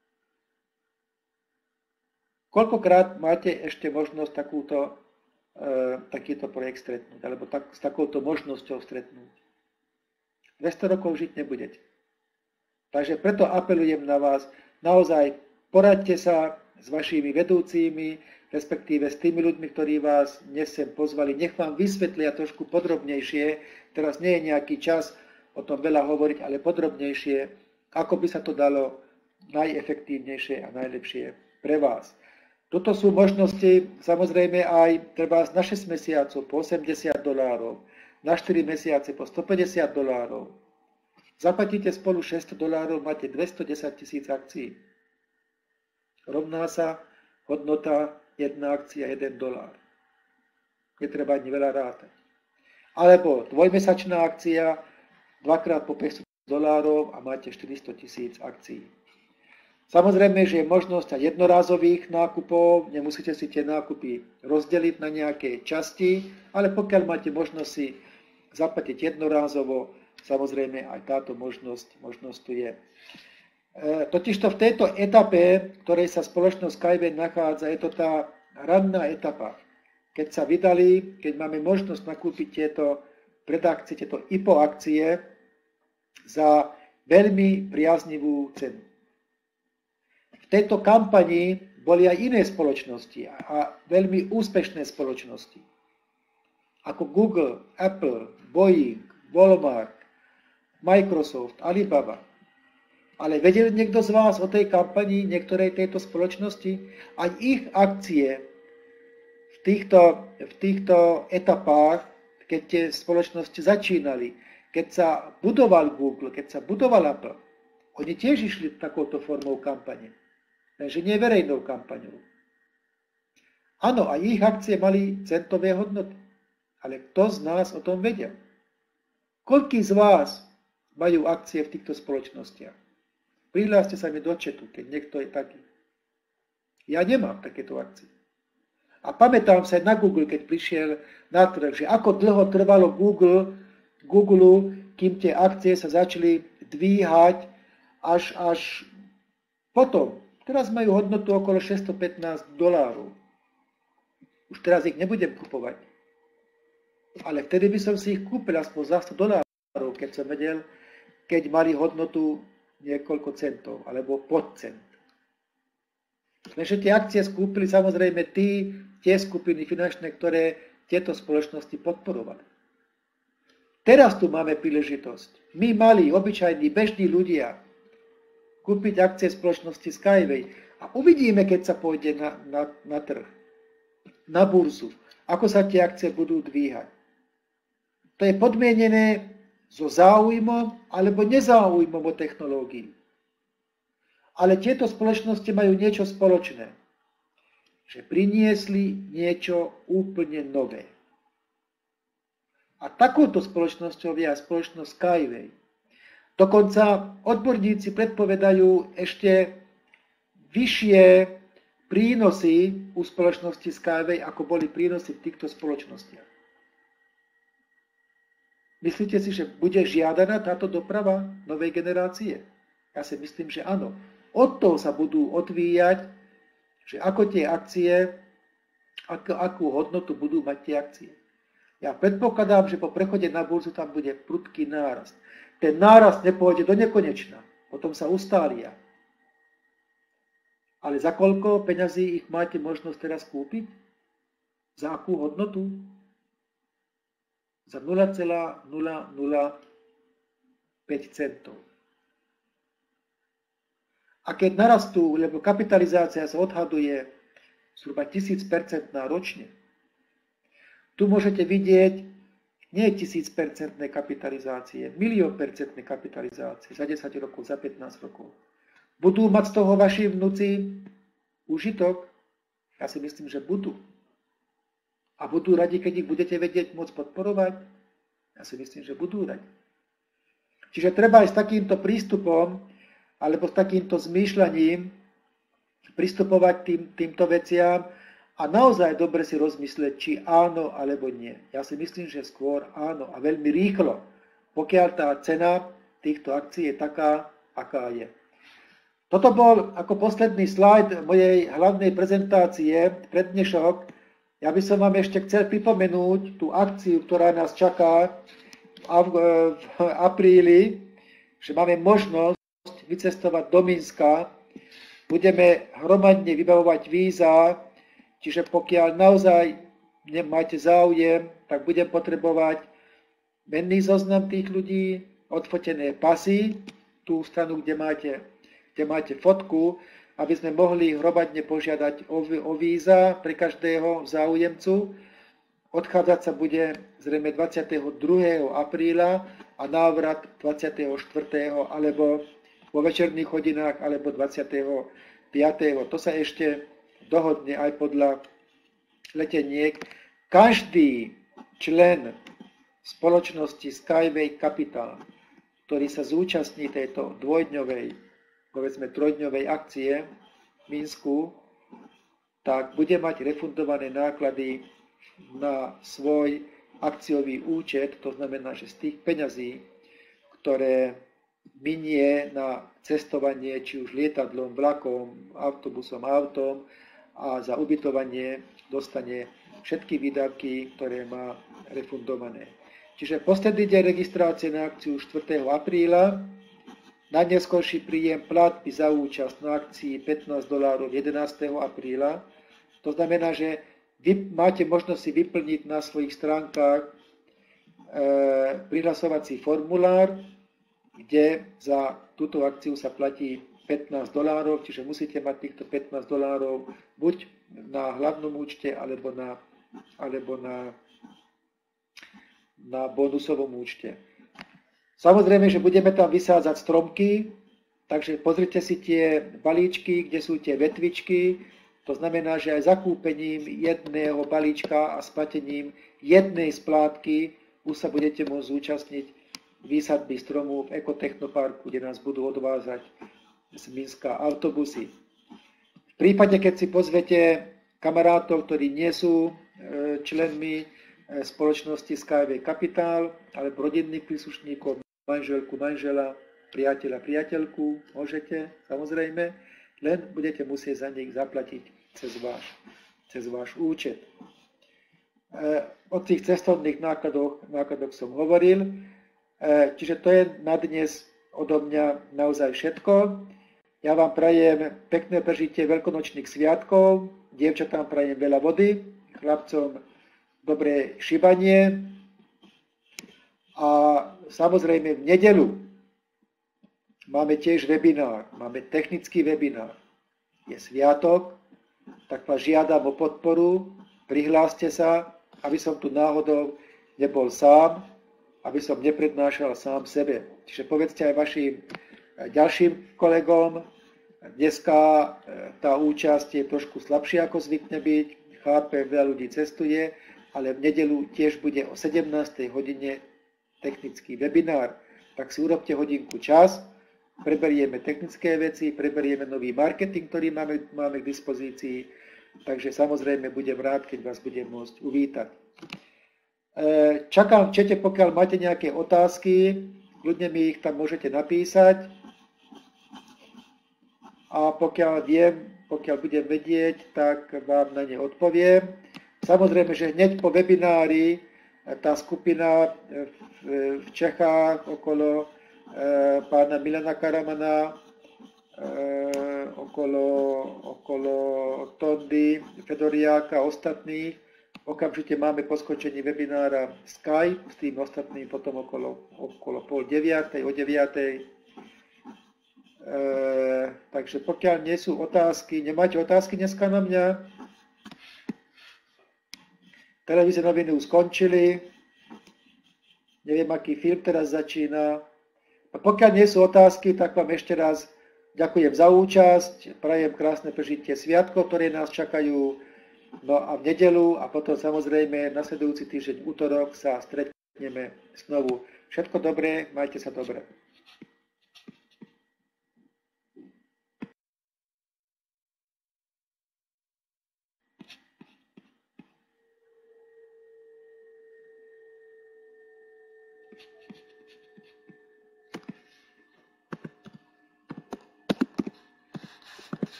Koľkokrát máte ešte možnosť takýto projekt stretnúť, alebo s takouto možnosťou stretnúť? 200 rokov žiť nebudete. Takže preto apelujem na vás, naozaj poraďte sa s vašimi vedúcimi, respektíve s tými ľuďmi, ktorí vás dnes sem pozvali. Nech vám vysvetlia trošku podrobnejšie, teraz nie je nejaký čas o tom veľa hovoriť, ale podrobnejšie, ako by sa to dalo najefektívnejšie a najlepšie pre vás. Toto sú možnosti, samozrejme aj treba na 6 mesiacov po $80, na 4 mesiace po $150. Zaplatíte spolu $600, máte 210 000 akcií. Rovná sa hodnota 1 akcia $1. Netreba ani veľa rátať. Alebo dvojmesačná akcia, 2-krát po $500 a máte 400 000 akcií. Samozrejme, že je možnosť aj jednorázových nákupov, nemusíte si tie nákupy rozdeliť na nejaké časti, ale pokiaľ máte možnosť si zaplatiť jednorázovo, samozrejme aj táto možnosť tu je. Totižto v tejto etape, v ktorej sa spoločnosť Skyway nachádza, je to tá ranná etapa. Keď sa vydali, keď máme možnosť nakúpiť tieto predakcie, tieto IPO akcie za veľmi priaznivú cenu. V tejto kampani boli aj iné spoločnosti a veľmi úspešné spoločnosti. Ako Google, Apple, Boeing, Walmart, Microsoft, Alibaba. Ale vedel niekto z vás o tej kampanii niektorej tejto spoločnosti? Aj ich akcie v týchto etapách, keď tie spoločnosti začínali, keď sa budoval Google, keď sa budoval Apple, oni tiež išli takouto formou kampane. Takže nie verejnou kampaňou. Áno, aj ich akcie mali centové hodnoty. Ale kto z nás o tom vedel? Koľký z vás majú akcie v týchto spoločnostiach? Prihláste sa mi do chatu, keď niekto je taký. Ja nemám takéto akcie. A pamätám sa na Google, keď prišiel na trh, že ako dlho trvalo Google, kým tie akcie sa začali dvíhať až potom. Teraz majú hodnotu okolo $615. Už teraz ich nebudem kupovať. Ale vtedy by som si ich kúpil aspoň za $100, keď som vedel, keď mali hodnotu niekoľko centov, alebo pod cent. Lenže tie akcie skúpili samozrejme tie skupiny finančné, ktoré tieto spoločnosti podporovali. Teraz tu máme príležitosť. My mali, obyčajní, bežní ľudia kúpiť akcie spoločnosti Skyway a uvidíme, keď sa pôjde na trh, na burzu, ako sa tie akcie budú dvíhať. To je podmienené so záujmom alebo nezáujmom o technológii. Ale tieto spoločnosti majú niečo spoločné, že priniesli niečo úplne nové. A takouto spoločnosťou je aj spoločnosť Skyway. Dokonca odborníci predpovedajú ešte vyššie prínosy u spoločnosti Skyway, ako boli prínosy v týchto spoločnostiach. Myslíte si, že bude žiadaná táto doprava novej generácie? Ja si myslím, že áno. Od toho sa budú odvíjať, že ako tie akcie, akú hodnotu budú mať tie akcie. Ja predpokladám, že po prechode na burzu tam bude prudký nárast. Ten nárast nepôjde do nekonečna, potom sa ustália. Ale za koľko peňazí ich máte možnosť teraz kúpiť? Za akú hodnotu? Za 0,005 centov. A keď narastú, lebo kapitalizácia sa odhaduje zhruba 1000% ročne, tu môžete vidieť nie 1000% kapitalizácie, 1 000 000% kapitalizácie za 10 rokov, za 15 rokov. Budú mať z toho vaši vnúci užitok? Ja si myslím, že budú. A budú radi, keď ich budete vedieť môcť podporovať? Ja si myslím, že budú radi. Čiže treba aj s takýmto prístupom alebo s takýmto zmýšľaním pristupovať týmto veciam a naozaj dobre si rozmyslieť, či áno alebo nie. Ja si myslím, že skôr áno a veľmi rýchlo, pokiaľ tá cena týchto akcií je taká, aká je. Toto bol ako posledný slajd mojej hlavnej prezentácie pred dnešok. Ja by som vám ešte chcel pripomenúť tú akciu, ktorá nás čaká v apríli, že máme možnosť vycestovať do Minska. Budeme hromadne vybavovať víza, čiže pokiaľ naozaj nemáte záujem, tak budem potrebovať menný zoznam tých ľudí, odfotené pasy, tú stranu, kde máte fotku, aby sme mohli hromadne požiadať o víza pre každého záujemcu. Odchádzať sa bude zrejme 22. apríla a návrat 24. alebo vo večerných hodinách alebo 25. To sa ešte dohodne aj podľa leteniek. Každý člen spoločnosti Skyway Capital, ktorý sa zúčastní tejto dvojdňovej, povedzme trojdňovej akcie v Minsku, tak bude mať refundované náklady na svoj akciový účet, to znamená, že z tých peňazí, ktoré minie na cestovanie, či už lietadlom, vlakom, autobusom, autom a za ubytovanie dostane všetky výdavky, ktoré má refundované. Čiže posledný deň registrácie na akciu 4. apríla, najneskorší príjem platby za účasť na akcii $15 11. apríla. To znamená, že vy máte možnosť si vyplniť na svojich stránkach prihlasovací formulár, kde za túto akciu sa platí $15, čiže musíte mať týchto $15 buď na hlavnom účte, alebo na bonusovom účte. Samozrejme, že budeme tam vysádzať stromky, takže pozrite si tie balíčky, kde sú tie vetvičky. To znamená, že aj zakúpením jedného balíčka a splatením jednej splátky už sa budete môcť zúčastniť výsadby stromu v ekotechnoparku, kde nás budú odvázať z Minska autobusy. V prípade, keď si pozvete kamarátov, ktorí nie sú členmi spoločnosti Skyway Capital, alebo rodinných príslušníkov, manželku, manžela, priateľa, priateľku, môžete, samozrejme, len budete musieť za nich zaplatiť cez váš účet. O tých cestovných nákladoch som hovoril, čiže to je na dnes odo mňa naozaj všetko. Ja vám prajem pekné prežitie veľkonočných sviatkov, dievčatám prajem veľa vody, chlapcom dobré šibanie a samozrejme v nedeľu máme tiež webinár, máme technický webinár. Je sviatok, tak vás žiadam o podporu, prihláste sa, aby som tu náhodou nebol sám, aby som neprednášal sám sebe. Čiže povedzte aj vašim ďalším kolegom, dneska tá účasť je trošku slabšia, ako zvykne byť, chápem, veľa ľudí cestuje, ale v nedeľu tiež bude o 17. hodine technický webinár. Tak si urobte hodinku čas, preberieme technické veci, preberieme nový marketing, ktorý máme k dispozícii, takže samozrejme budem rád, keď vás budem môcť uvítať. Čakám v čete, pokiaľ máte nejaké otázky, ľudne mi ich tam môžete napísať a pokiaľ budem vedieť, tak vám na ne odpoviem. Samozrejme, že hneď po webinári tá skupina v Čechách okolo pána Milana Karamana, okolo Tondy, Fedoriáka a ostatných, okamžite máme po skočení webinára Skype s tým ostatným potom okolo 8:30, o 9:00. Takže pokiaľ nie sú otázky, nemáte otázky dneska na mňa? Televízne noviny už skončili. Neviem, aký film teraz začína. A pokiaľ nie sú otázky, tak vám ešte raz ďakujem za účasť, prajem krásne prežitie sviatkov, ktoré nás čakajú. No a v nedeľu a potom samozrejme nasledujúci týždeň útorok sa stretneme znovu. Všetko dobré, majte sa dobre.